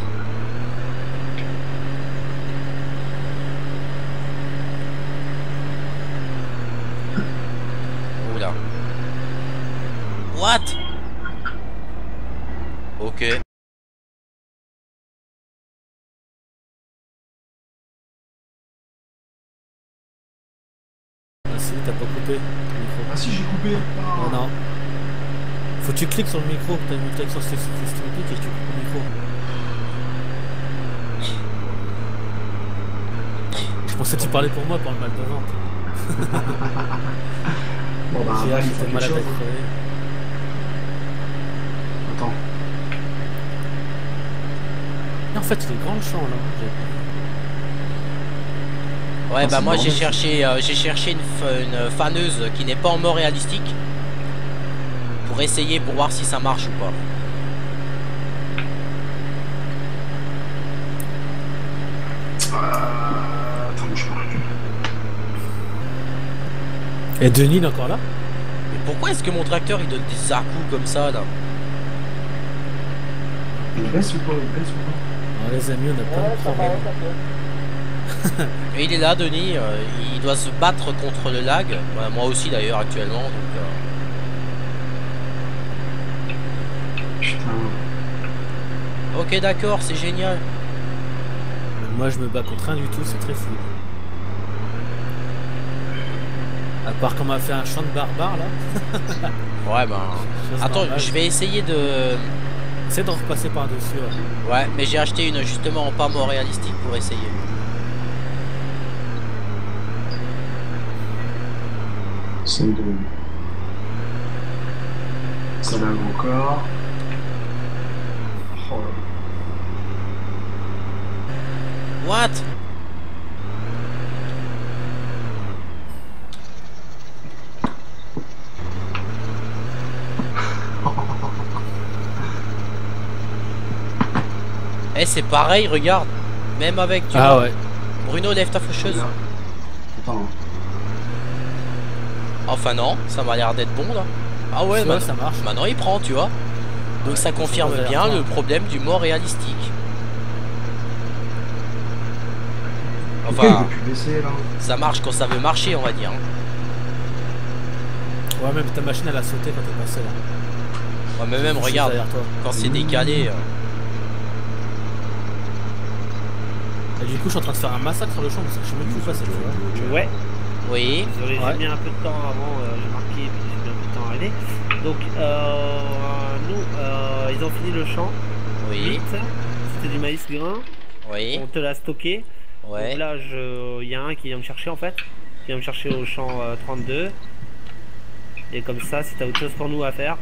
Oula. What? Ok. Ah si, t'as pas coupé le micro. Ah si, j'ai coupé. Oh non. Faut que tu cliques sur le micro, t'as une clique sur ce stick et tu coupes le micro. Je pensais que tu parlais pour moi pour le mal de ventre. Bon bah, J'ai bah, il acheté faut mal à quelque la chose. crever. Attends. Et en fait, il est grand le champ là. Ouais, Ah, bah c'est moi j'ai normal. cherché, euh, j'ai cherché une, fa- une faneuse qui n'est pas en mode réalistique pour essayer pour voir si ça marche ou pas. Euh... Attends, bouge pas. Et Denis il est encore là? Mais pourquoi est-ce que mon tracteur il donne des à-coups comme ça là? Il baisse ou pas? Il baisse ou pas? Alors les amis, on a pas Ouais, de ça problème. paraît, ça fait. Et il est là, Denis, euh, il doit se battre contre le lag. Ouais, moi aussi d'ailleurs actuellement. Donc, euh, Putain. Ok, d'accord, c'est génial. Moi je me bats contre rien du tout, c'est très fou. À part qu'on m'a fait un champ de barbare là. Ouais, ben. Chose Attends, normale. je vais essayer de. Essaie de repasser par dessus. Ouais. Ouais, mais j'ai acheté une justement en pas mort réalistique pour essayer. C'est de... Ça va encore. Oh là. What? Eh, c'est pareil, regarde. Même avec du. Ah ouais. Bruno, lève ta faucheuse. Là. Attends. Enfin, non, ça m'a l'air d'être bon là. Ah ouais, Tu vois, maintenant, ça marche. maintenant il prend, tu vois. Donc Ouais, ça confirme ça va bien vers le toi. problème du mort réalistique. Pourquoi il Enfin, veut plus baisser là? ça marche quand ça veut marcher, on va dire. Ouais, même ta machine elle a sauté quand t'es passé là. Ouais, mais même, Juste regarde, derrière toi. quand c'est décalé. euh, Et du coup, je suis en train de faire un massacre sur le champ parce que je sais même plus où passer. Tu vois. Ouais, Oui. désolé, Ouais. j'ai mis un peu de temps avant, euh, j'ai marqué et puis j'ai mis un peu de temps à arriver. Donc, euh, nous, euh, ils ont fini le champ. Oui. Vite. c'était du maïs grain. Oui. On te l'a stocké. Ouais. Donc là, il y a un qui vient me chercher en fait. Qui vient me chercher au champ euh, trente-deux. Et comme ça, si t'as autre chose pour nous à faire.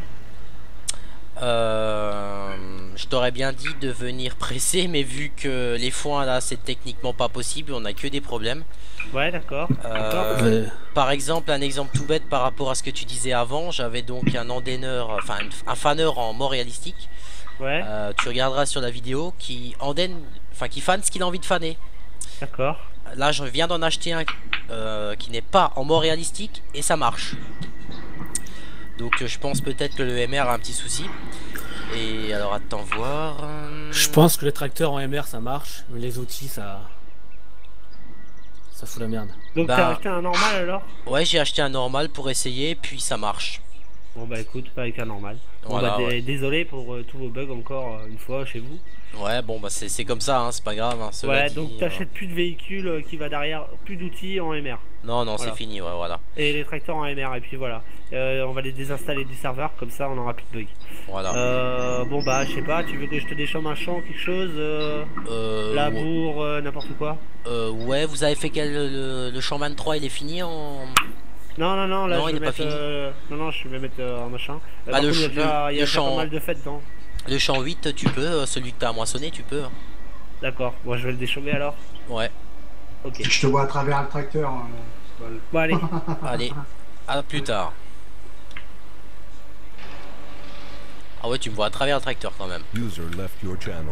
Euh, je t'aurais bien dit de venir presser, mais vu que les foins là c'est techniquement pas possible, on a que des problèmes. Ouais, d'accord. Euh, Ouais. par exemple, un exemple tout bête par rapport à ce que tu disais avant, j'avais donc un andaineur, enfin un faneur en mort réalistique. Ouais, Euh, tu regarderas sur la vidéo qui andaine, enfin qui fane ce qu'il a envie de faner. d'accord. Là, je viens d'en acheter un euh, qui n'est pas en mort réalistique et ça marche. Donc je pense peut-être que le M R a un petit souci. Et alors attends voir. Je pense que les tracteurs en M R ça marche, mais les outils ça. Ça fout la merde. Donc Bah- t'as acheté un normal alors? Ouais, j'ai acheté un normal pour essayer, puis ça marche. Bon bah écoute, pas avec un normal. Bon, Voilà, bah, dé- ouais. Désolé pour euh, tous vos bugs encore euh, une fois chez vous. Ouais, bon bah c'est c'est comme ça, hein, c'est pas grave. Hein, cela Ouais, dit, donc euh, t'achètes plus de véhicules euh, qui va derrière, plus d'outils en M R. Non, non, Voilà. c'est fini, ouais, voilà. Et les tracteurs en M R, et puis voilà. Euh, on va les désinstaller du serveur, comme ça on aura plus de bugs. Voilà. Euh, bon bah je sais pas, tu veux que je te déchaume un champ, quelque chose euh, Euh, ouais, labour, euh, n'importe quoi? euh, ouais, vous avez fait quel. Le, le champ vingt-trois, il est fini en. Non, non, non, là Non, je il vais est pas mettre. fini. euh, Non, non, je vais mettre euh, un machin. Euh, Bah, par le contre, il y a ch- déjà, il y a le déjà champ- pas mal de fêtes dedans. Le champ huit, tu peux. euh, Celui que t'as moissonné, tu peux. hein. D'accord, bon, je vais le déchaumer alors. Ouais, Ok. Je te vois à travers le tracteur. hein. Voilà. Bon, allez. allez, à plus tard. Ah ouais, tu me vois à travers le tracteur quand même. User left your channel.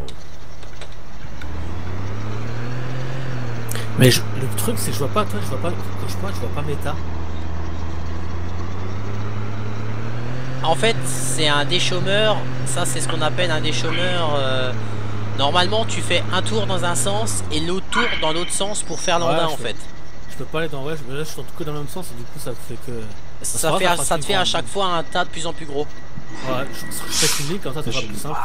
Mais je- le truc c'est que je vois pas, toi je vois pas, quand je vois, je vois pas méta. En fait, c'est un déchaumeur. Ça, c'est ce qu'on appelle un déchaumeur. euh, Normalement, tu fais un tour dans un sens et l'autre tour dans l'autre sens pour faire l'andin Ouais, en je- fait. Je peux pas aller dans ouais, je- là je tourne que dans le même sens et du coup ça fait que. Ça, va, fait, ça à- fera ça te plus fait à grand. chaque fois un tas de plus en plus gros. Ouais, je, je fais une ligne comme ça, ça sera plus simple.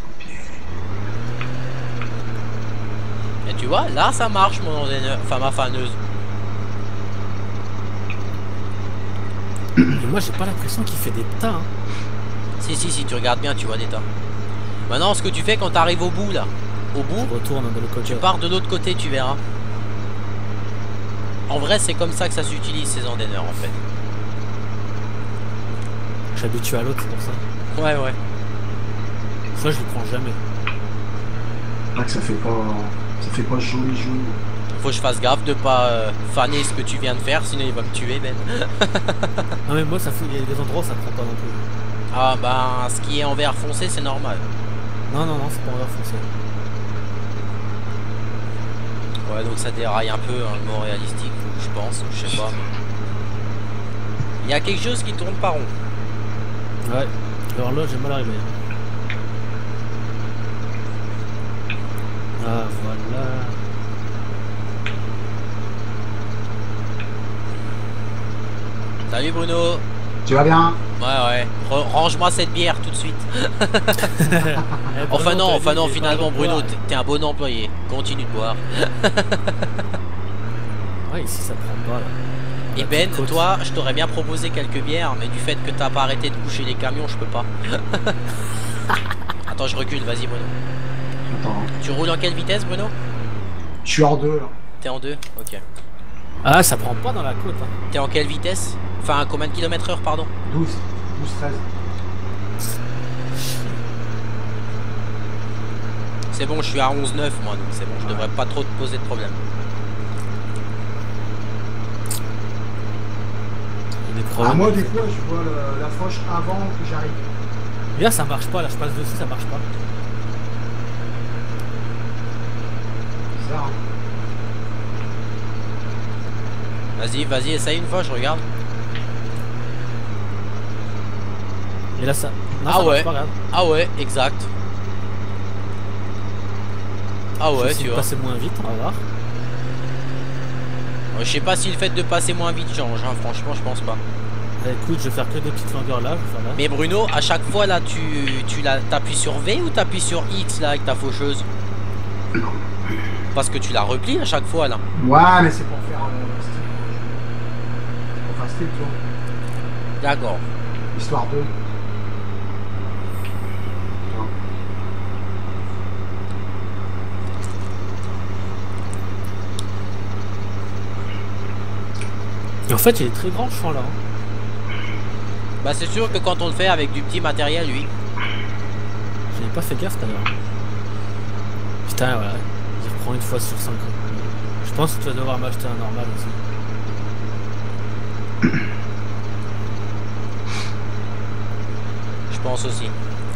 Et tu vois, là ça marche mon andaineur, enfin ma faneuse. Et moi j'ai pas l'impression qu'il fait des tas. Hein. Si, si, si tu regardes bien, tu vois des tas. Maintenant, ce que tu fais quand tu arrives au bout là, au bout, Je retourne de l'autre côté. tu pars de l'autre côté, tu verras. En vrai, c'est comme ça que ça s'utilise ces andaineurs en fait. Je suis habitué à l'autre, c'est pour ça. Ouais, ouais. Ça je le prends jamais. Là que ça fait pas, ça fait pas joli joli. Faut que je fasse gaffe de pas euh, faner ce que tu viens de faire, sinon il va me tuer Ben. Non mais moi ça fait, il y a des endroits où ça prend pas non plus. Ah bah, ce qui est en vert foncé, c'est normal. Non non non, c'est pas en vert foncé. Ouais, donc ça déraille un peu, hein, le mot réalistique, je pense, je sais pas. Il y a quelque chose qui tourne pas rond. Ouais. L'horloge est mal arrivée. Ah voilà. Salut Bruno. Tu vas bien? Ouais, ouais. Re- Range-moi cette bière tout de suite. Eh, Enfin Bruno, non, t'as enfin dit, non, j'ai finalement pas le Bruno, droit. t'es t'es un bon employé. Continue de boire. Ouais, ici ça prend pas là. Et La Ben, petite côte. toi, je t'aurais bien proposé quelques bières, mais du fait que t'as pas arrêté de coucher les camions, je peux pas. Attends, je recule, vas-y Bruno. Attends. Tu roules en quelle vitesse Bruno? Je suis hors deux là. T'es en deux? Ok. Ah ça prend pas dans la côte. Hein. T'es en quelle vitesse? Enfin, combien de kilomètres heure, pardon? douze, douze, treize. C'est bon, je suis à onze neuf moi, donc c'est bon, je devrais pas trop te poser de problème. Il y a des Ah, problèmes. moi, des fois, je vois le- la froche avant que j'arrive. Là ça marche pas, là je passe dessus, ça marche pas. Bizarre. hein. Vas-y, vas-y, essaye une fois, je regarde. Et là ça. Non, Ah ça marche ouais. pas, regarde. Ah ouais, exact. Ah Je vais ouais, essayer tu de vois. passer moins vite, on va voir. Je sais pas si le fait de passer moins vite change, hein, franchement, je pense pas. Bah, écoute, je vais faire que des petites longueurs là, je vais faire là. Mais Bruno, à chaque fois là, tu, tu la- t'appuies sur V ou t'appuies sur X là avec ta faucheuse? Parce que tu la replies à chaque fois là. Ouais, mais c'est pour faire euh, style. C'est pour faire style, tu vois. D'accord. Histoire de. Tu vois. Et en fait, il est très grand ce champ là. Hein. Bah c'est sûr que quand on le fait avec du petit matériel, lui. J'avais pas fait gaffe tout à l'heure. Putain, voilà. Il reprend une fois sur cinq. Je pense que tu vas devoir m'acheter un normal aussi. Je pense aussi.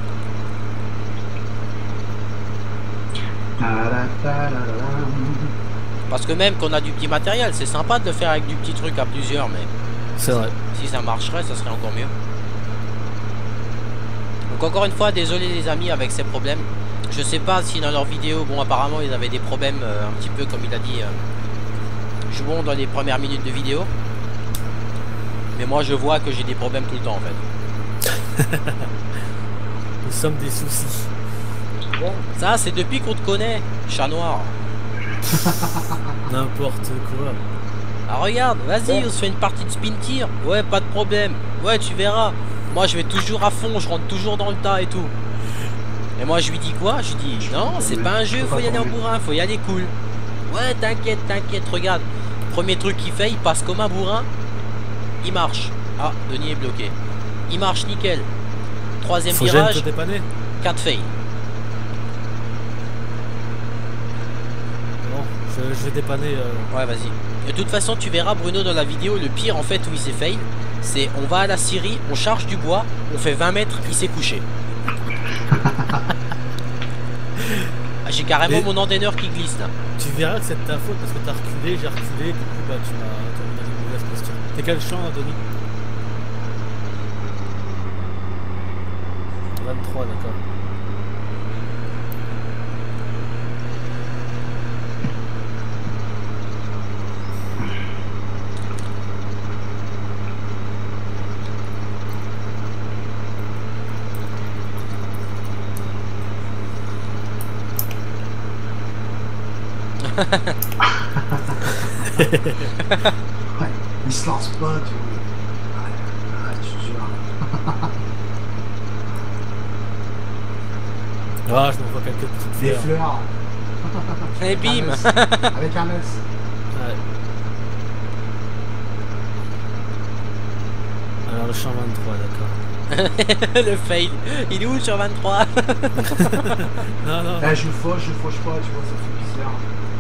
Parce que même qu'on a du petit matériel, c'est sympa de le faire avec du petit truc à plusieurs, mais c'est vrai. Si ça marcherait, ça serait encore mieux. Donc encore une fois, désolé les amis avec ces problèmes. Je sais pas si dans leur vidéo, bon apparemment ils avaient des problèmes euh, un petit peu comme il a dit euh, Jouons dans les premières minutes de vidéo. Mais moi je vois que j'ai des problèmes tout le temps en fait. Nous sommes des soucis. Ça c'est depuis qu'on te connaît, chat noir. N'importe quoi. Ah regarde, vas-y, on se fait une partie de spin tir. Ouais, pas de problème. Ouais, tu verras. Moi je vais toujours à fond, je rentre toujours dans le tas et tout. Et moi je lui dis quoi? Je lui dis non, c'est pas un jeu, faut y aller en bourrin, faut y aller cool. Ouais, t'inquiète, t'inquiète, regarde. Premier truc qu'il fait, il passe comme un bourrin. Il marche. Ah, Denis est bloqué. Il marche nickel. Troisième faut virage. quatre fails. Bon, je, je vais dépanner. Euh... Ouais, vas-y. De toute façon, tu verras Bruno dans la vidéo, le pire en fait où il s'est fail, c'est on va à la scierie, on charge du bois, on fait vingt mètres, il s'est couché. Ah, j'ai carrément mais mon anteneur qui glisse là. Tu verras que c'est de ta faute parce que t'as reculé, j'ai reculé, du coup bah tu m'as mis une mauvaise posture. T'es quel champ, Denis? vingt-trois, d'accord. Ouais, il se lance pas, tu vois. Ouais, ouais, je te jure. Ah, je m'envoie quelques petites Des fleurs. fleurs. Et bim. Avec un S. Ouais. Alors le champ vingt-trois, d'accord. Le fail. Il est où sur vingt-trois? Non, non. Là, je fauche, je fauche pas, tu vois, ça fait bizarre.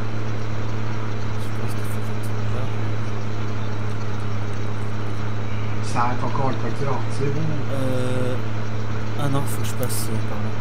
Ça arrête encore le tracteur, c'est bon. Euh... Ah non, faut que je passe euh, par là.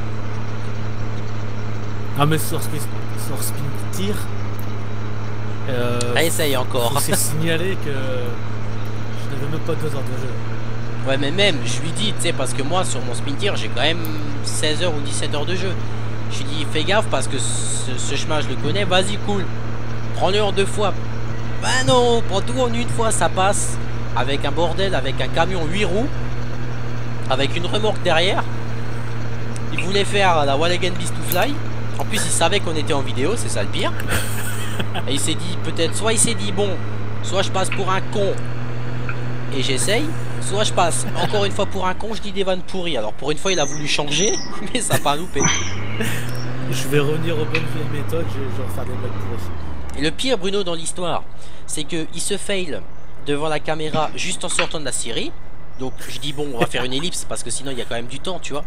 Ah mais sur, sur Spin Tir, euh, ah, essaye encore. C'est signalé que je n'avais même pas deux heures de jeu. Ouais mais même, je lui dis, tu sais, parce que moi sur mon Spin Tir, j'ai quand même seize heures ou dix-sept heures de jeu. Je lui dis, fais gaffe parce que ce, ce chemin je le connais, vas-y cool. Prends-le en deux fois. Bah non, prends tout en une fois, ça passe. Avec un bordel, avec un camion huit roues, avec une remorque derrière. Il voulait faire la Wall Again Beast to Fly. En plus il savait qu'on était en vidéo, c'est ça le pire. Et il s'est dit peut-être, soit il s'est dit bon, soit je passe pour un con et j'essaye, soit je passe encore une fois pour un con, je dis des vannes pourries. Alors pour une fois il a voulu changer, mais ça n'a pas loupé. Je vais revenir aux bonnes vieilles méthodes, je vais refaire des blagues pourries. Et le pire Bruno dans l'histoire, c'est qu'il se fail devant la caméra juste en sortant de la scierie. Donc je dis bon, on va faire une ellipse parce que sinon il y a quand même du temps, tu vois.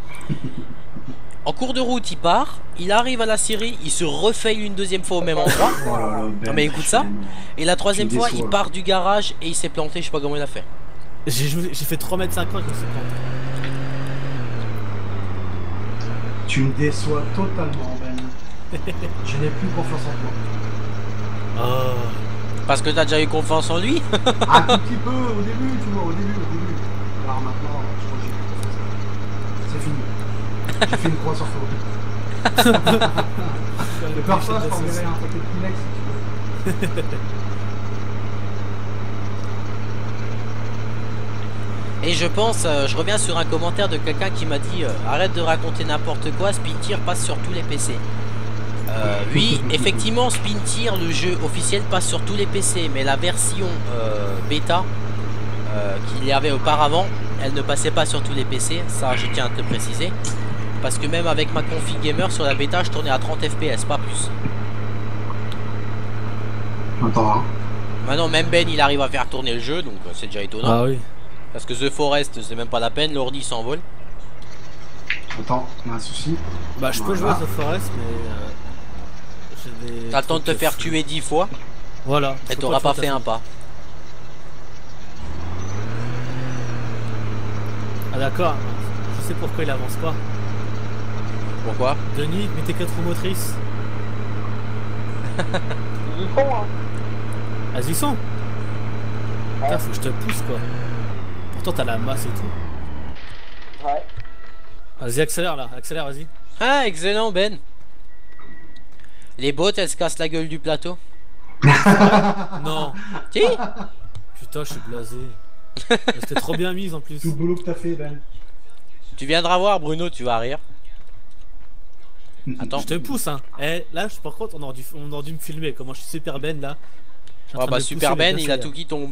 En cours de route il part, il arrive à la scierie, il se refail une deuxième fois au même endroit. Oh là là, ben, non mais écoute ça. Et la troisième fois déçois, il là. part du garage et il s'est planté, je sais pas comment il a fait. J'ai fait trois mètres cinquante, je me suis planté. Tu me déçois totalement, Ben. Je n'ai plus confiance en toi. Oh. Parce que t'as déjà eu confiance en lui. Un tout petit peu au début, tu vois, au début, au début. Alors maintenant, je crois que j'ai plus confiance. C'est fini. J'ai fait une croix sur toi. De parfois, je t'enverrai un paquet de Kleenex si tu veux. Et je pense, euh, je reviens sur un commentaire de quelqu'un qui m'a dit euh, arrête de raconter n'importe quoi, Spin Tir passe sur tous les P C. Euh, oui, effectivement, Spin Tir, le jeu officiel, passe sur tous les P C, mais la version euh, bêta euh, qu'il y avait auparavant, elle ne passait pas sur tous les P C, ça je tiens à te préciser. Parce que même avec ma config gamer sur la bêta, je tournais à trente F P S, pas plus. Attends, hein. Maintenant même Ben il arrive à faire tourner le jeu, donc c'est déjà étonnant. Ah oui. Parce que The Forest c'est même pas la peine, l'ordi s'envole. Attends, on a un souci. Bah je peux Voilà. jouer à The Forest mais... Euh, j'ai des T'as le temps de te trucs faire flous. tuer dix fois Voilà. et faut t'auras pas tout à fait un pas. Ah d'accord, je sais pourquoi il avance pas. Pourquoi? Denis, mets tes quatre roues motrices. Ils y font, hein. Elles y sont. Putain, faut que je te pousse quoi. Pourtant t'as la masse et tout. Ouais. Vas-y, accélère là, accélère, vas-y. Ah excellent Ben. Les bottes elles se cassent la gueule du plateau. Non. Si. Putain, je suis blasé. C'était trop bien mise en plus. Tout le boulot que t'as fait, Ben. Tu viendras voir Bruno, tu vas rire. Attends. Je te pousse hein. Eh, là, je- par contre, on aurait dû, on aurait dû me filmer. Comment je suis super Ben là. Je suis en Ah train bah de le Super pousser, mais Ben bien il a fait. tout qui tombe.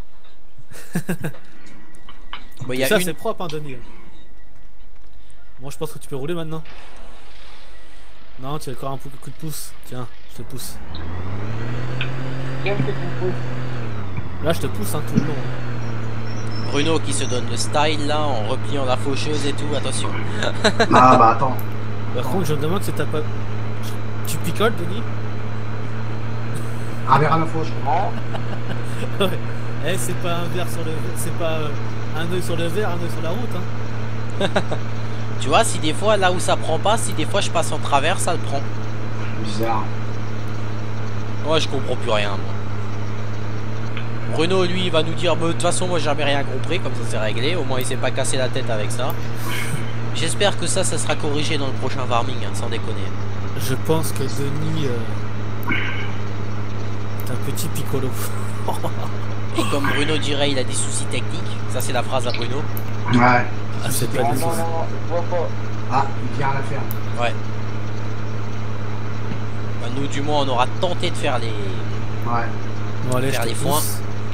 Bon, il y Et a ça, une... c'est propre, hein, Denis. Moi, je pense que tu peux rouler maintenant. Non, tu as encore un coup coup de pouce. Tiens, je te pousse. Qu'est-ce que tu fous? Là, je te pousse hein, tout le long. Bruno qui se donne le style là en repliant la faucheuse et tout, attention. Ah bah attends. Par contre, je me demande si t'as pas. Tu picoles, Denis? Un verre à la fois, je crois. Hein? Ouais. Eh, c'est pas un verre sur le. C'est pas euh, un œil sur le verre, un œil sur la route, hein. Tu vois, si des fois là où ça prend pas, si des fois je passe en travers, ça le prend. Bizarre. Moi je comprends plus rien moi. Bruno lui il va nous dire, bah, de toute façon moi j'ai jamais rien compris, comme ça c'est réglé, au moins il s'est pas cassé la tête avec ça. J'espère que ça, ça sera corrigé dans le prochain Warming, hein, sans déconner. Je pense que Denis. Euh... est un petit piccolo. Et comme Bruno dirait, il a des soucis techniques, ça c'est la phrase à Bruno. Ouais. Ah, c'est pas Ah du non, tout. non, non, je vois pas. Ah, il vient à la ferme. Ouais. Bah, nous du moins on aura tenté de faire les... Ouais. Bon, allez, je Faire te les pousse. foins.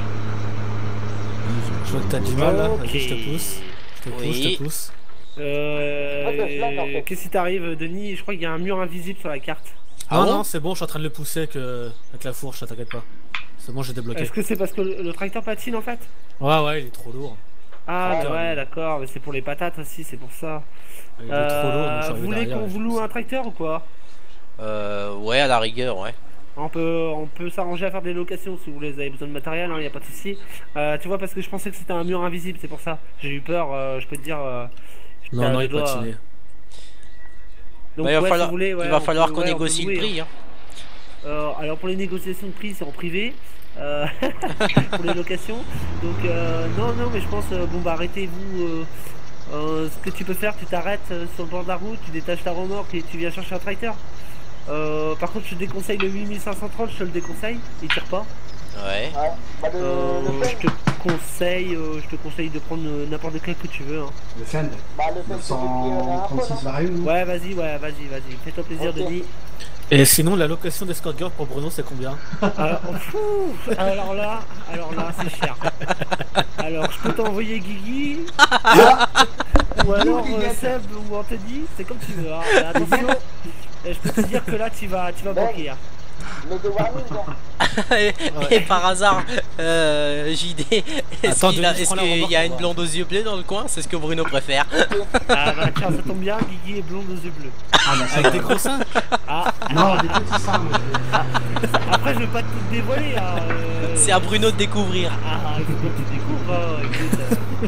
Je vois que t'as du mal là. Ok. Vas-y, je te pousse. Je te pousse, Oui. je te pousse. Euh... Ouais, c'est flat, en fait. Qu'est-ce qui t'arrive, Denis? Je crois qu'il y a un mur invisible sur la carte. Ah non, bon non, c'est bon, je suis en train de le pousser avec, euh, avec la fourche, ça t'inquiète pas. C'est bon, j'ai débloqué. Est-ce que c'est parce que le, le tracteur patine en fait? Ouais, ouais, il est trop lourd. Ah Ouais. ouais, d'accord, mais c'est pour les patates aussi, c'est pour ça. Il est trop lourd, donc je Euh, suis vous arrivé voulez derrière, qu'on et vous j'ai loue poussé. un tracteur ou quoi? Euh... Ouais, à la rigueur, ouais. On peut, on peut s'arranger à faire des locations si vous voulez, vous avez besoin de matériel, il n'y a pas de souci. Euh, tu vois, parce que je pensais que c'était un mur invisible, c'est pour ça. J'ai eu peur, euh, je peux te dire. Euh, j'étais Non, à non, deux il doigts. patinait. Donc, Bah, il va ouais, falloir, si vous voulez, ouais, il va on falloir peut- qu'on ouais, on peut négocie le louer, prix. Hein. Euh, alors pour les négociations de prix, c'est en privé. Euh, pour les locations. Donc euh, non, non, mais je pense, euh, bon bah arrêtez-vous. Euh, euh, ce que tu peux faire, tu t'arrêtes euh, sur le bord de la route, tu détaches ta remorque et tu viens chercher un tracteur. Euh, par contre, je te déconseille le huit mille cinq cent trente, je te le déconseille, il tire pas. Ouais. Ouais. Bah, le, Euh, le je Fend, te conseille, euh, je te conseille de prendre euh, n'importe lequel que tu veux. Hein. Le Fend. bah, le Fend, c'est depuis euh, la dernière fois, neuf cent trente-six non? Varium. non Ouais, vas-y, ouais, vas-y, vas-y, fais-toi plaisir, Ok. Denis. Et sinon, la location d'escort girl pour Bruno, c'est combien? Alors, pfff, alors là, alors là, c'est cher. Alors, je peux t'envoyer Guigui, ou alors euh, Seb ou Anthony, c'est comme tu veux. Hein. Mais attention, et je peux te dire que là, tu vas, tu vas Ben. banquer. Hein. Mais de Warming, hein. et, et par hasard, euh, J D, est-ce Attends, qu'il a- Denis, est-ce prends la qu'il remorque, y a on une va. blonde aux yeux bleus dans le coin? C'est ce que Bruno préfère. Ah bah tiens, ça tombe bien, Guigui est blonde aux yeux bleus. Ah bah ça Avec des va. gros seins? Ah, Non, des petits seins. mais- après, je vais pas te tout dévoiler. Hein. euh. C'est à Bruno de découvrir. Ah, il faut que tu découvres. Hein. écoute.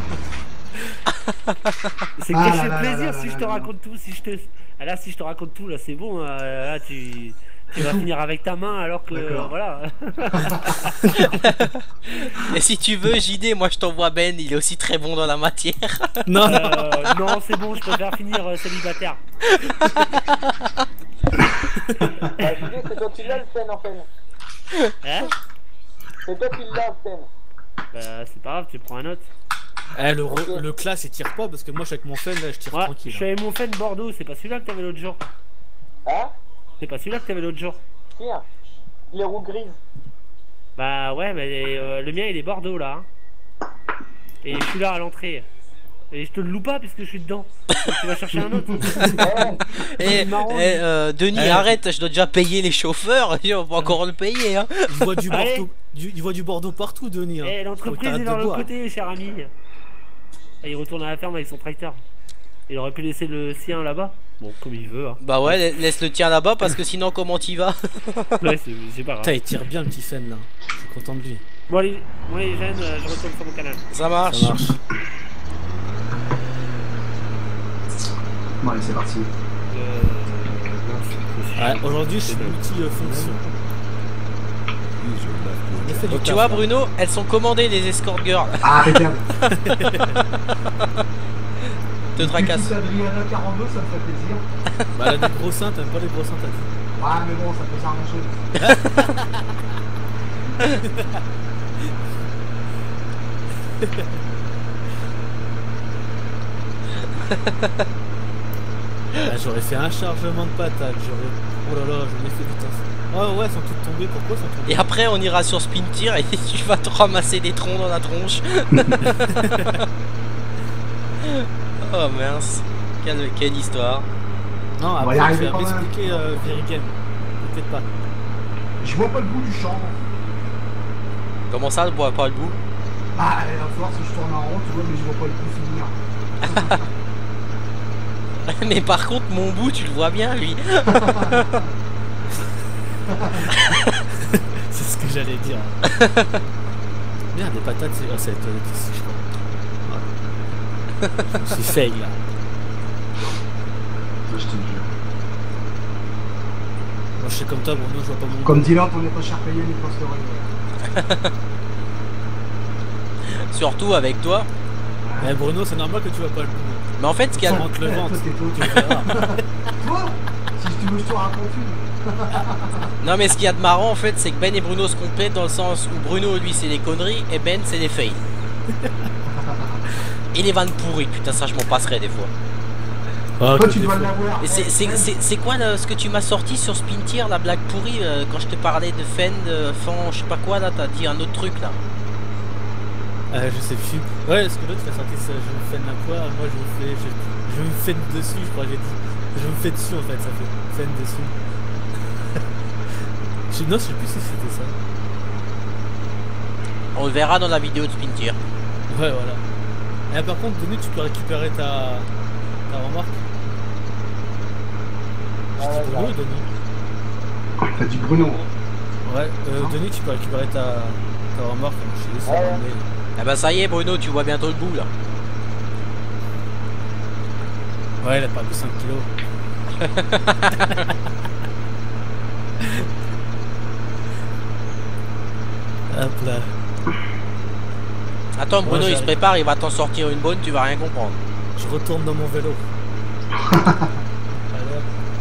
C'est que Ah je là fais là plaisir là là si là je te là. raconte tout, si je te... Ah, là, si je te raconte tout, là, c'est bon. hein. Là, tu... tu vas finir avec ta main alors que... D'accord. Voilà. Et si tu veux, J D, moi je t'envoie Ben, il est aussi très bon dans la matière. Non, non. Euh, non, c'est bon, je préfère finir euh, célibataire. Bah, je dis, c'est toi qui l'as, le Fend, en fait. Hein? C'est toi qui l'as, le Fend. Bah, c'est pas grave, tu prends un autre. Eh, le, re- le classe, il tire pas parce que moi, je suis avec mon Fend, là, je tire Ouais, tranquille. je suis avec mon Fend Bordeaux, c'est pas celui-là que t'avais l'autre jour. Hein? C'est pas celui-là que t'avais l'autre jour. Tiens. Les roues grises. Bah ouais, mais euh, le mien il est Bordeaux là. Hein. Et je suis là à l'entrée. Et je te le loue pas puisque je suis dedans. Donc tu vas chercher un autre. Et, marrant, et, euh, Denis, Eh. arrête, je dois déjà payer les chauffeurs. On va encore le payer. Hein. Il voit du Allez. Bordeaux, du, il voit du Bordeaux partout, Denis. Hein. Eh, l'entreprise Faut que est t'arrêtes dans de l'autre boire. côté, cher ami. Et il retourne à la ferme avec son tracteur. Il aurait pu laisser le sien là-bas. Bon, comme il veut. Hein. Bah ouais, laisse le tien là-bas parce que sinon, comment t'y vas? Ouais, c'est c'est pas grave. Putain, il tire bien le petit Fen là. Je suis content de lui. Bon, allez, bon, allez, Jeanne, euh, je retourne sur mon canal. Ça marche. Ça marche. Bon, allez, c'est parti. Euh... Ouais, aujourd'hui, je suis multi-fonction. User left your On a fait du Donc tu taf, vois, là. Bruno, elles sont commandées les escort girls. Ah, impeccable. Te tracasse. Si Adriana quarante-deux, ça me fait plaisir. Bah, elle a des gros seins, t'aimes pas les gros seins, t'as dit. Ouais, mais bon, ça peut s'arranger. Ah, j'aurais fait un chargement de patates, j'aurais... Oh là là, j'en ai fait du taf. Oh ouais, elles sont toutes tombées, pourquoi elles sont tombées? Et après, on ira sur Spin Tier et tu vas te ramasser des troncs dans la tronche. Oh mince. Quelle, quelle histoire. Non, va y après, je arriver vais quand même. m'expliquer euh, Virigame. Peut-être pas. Je vois pas le bout du champ. Comment ça, ne bois pas le bout? Ah, il va falloir que je tourne en rond, tu vois, mais je vois pas le bout finir. Mais par contre, mon bout, tu le vois bien, lui. C'est ce que j'allais dire. Merde, des patates, c'est... Oh, ça va être ici, je crois. Voilà. Je suis fail, là. Je te jure. Moi, je suis comme toi, Bruno, je vois pas mon... Comme dit l'autre, on n'est pas cher payé, mais pas se Surtout avec toi. Mais Bruno, c'est normal que tu vois pas le bout. Mais en fait, ce qu'il y a... Ça rentre le ventre. Toi, t'es tôt. Tu verras. Toi, si tu veux, je te raconte une. Non, mais ce qu'il y a de marrant, en fait, c'est que Ben et Bruno se complètent dans le sens où Bruno, lui, c'est les conneries et Ben, c'est les fails. Et les vannes pourries, putain, ça, je m'en passerai des fois. Ah, Toi, que tu des dois fois. l'avoir. Et c'est- c'est c'est- c'est quoi là, ce que tu m'as sorti sur Spin Tier, la blague pourrie, euh, quand je te parlais de Fend, de Fan, je sais pas quoi, là, t'as dit un autre truc, là. Euh, je sais plus. Ouais, parce que l'autre il a sorti ça, je me fais de la poire, moi je me fais. Je, je me fais dessus, je crois que j'ai dit. Je me fais dessus en fait, ça fait. Fais dessus. je, non, je sais plus si c'était ça. On le verra dans la vidéo de Spin Tier. Ouais, voilà. Et par contre, Denis, tu peux récupérer ta. ta remarque. Je Ah dis ouais, Bruno ou bah. Denis? T'as dit Bruno. Ouais, euh, Denis, tu peux récupérer ta. ta remarque, comme je sais, Ouais, ouais. mais... Ah bah ça y est, Bruno, tu vois bientôt le bout, là. Ouais, il a perdu cinq kilos. Hop là. Attends, Bruno, Ouais, il se j'arrive. prépare, il va t'en sortir une bonne, tu vas rien comprendre. Je retourne dans mon vélo. Allez, hop.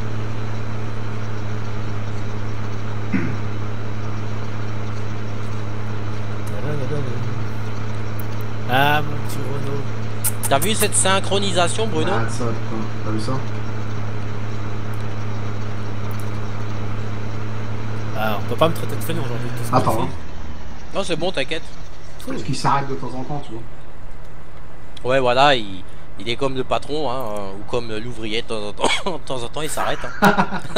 Ah mon petit Renault. T'as vu cette synchronisation, Bruno? Ah, ça, putain. T'as vu ça? Ah, on peut pas me traiter de fainéant aujourd'hui. Qu'est-ce que Attends, tu hein. Non, c'est bon, t'inquiète. Parce qu'il s'arrête de temps en temps, tu vois. Ouais, voilà, il, il est comme le patron, hein, euh, ou comme l'ouvrier, de temps en temps, de temps en temps, il s'arrête. Hein.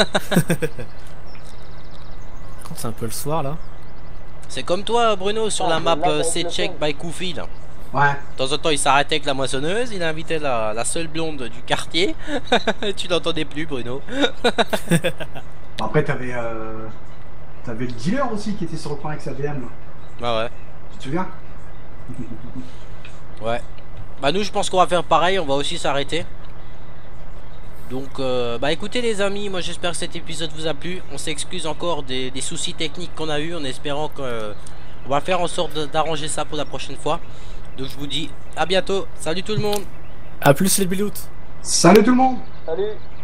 Quand c'est un peu le soir là. C'est comme toi, Bruno, sur Ah, la je map l'ai euh, avec C'est le Check ton. by Koufy, là. Ouais. De temps en temps, il s'arrêtait avec la moissonneuse, il invitait la, la seule blonde du quartier. Tu l'entendais plus, Bruno. Après, t'avais. Euh... T'avais le dealer aussi qui était sur le point avec sa B M, là. Bah ouais. Tu te souviens? Ouais. Bah nous, je pense qu'on va faire pareil, on va aussi s'arrêter. Donc, euh, bah écoutez les amis, moi j'espère que cet épisode vous a plu. On s'excuse encore des, des soucis techniques qu'on a eu, en espérant qu'on euh, va faire en sorte de- d'arranger ça pour la prochaine fois. Donc je vous dis à bientôt, salut tout le monde. A plus les biloutes. Salut tout le monde! Salut.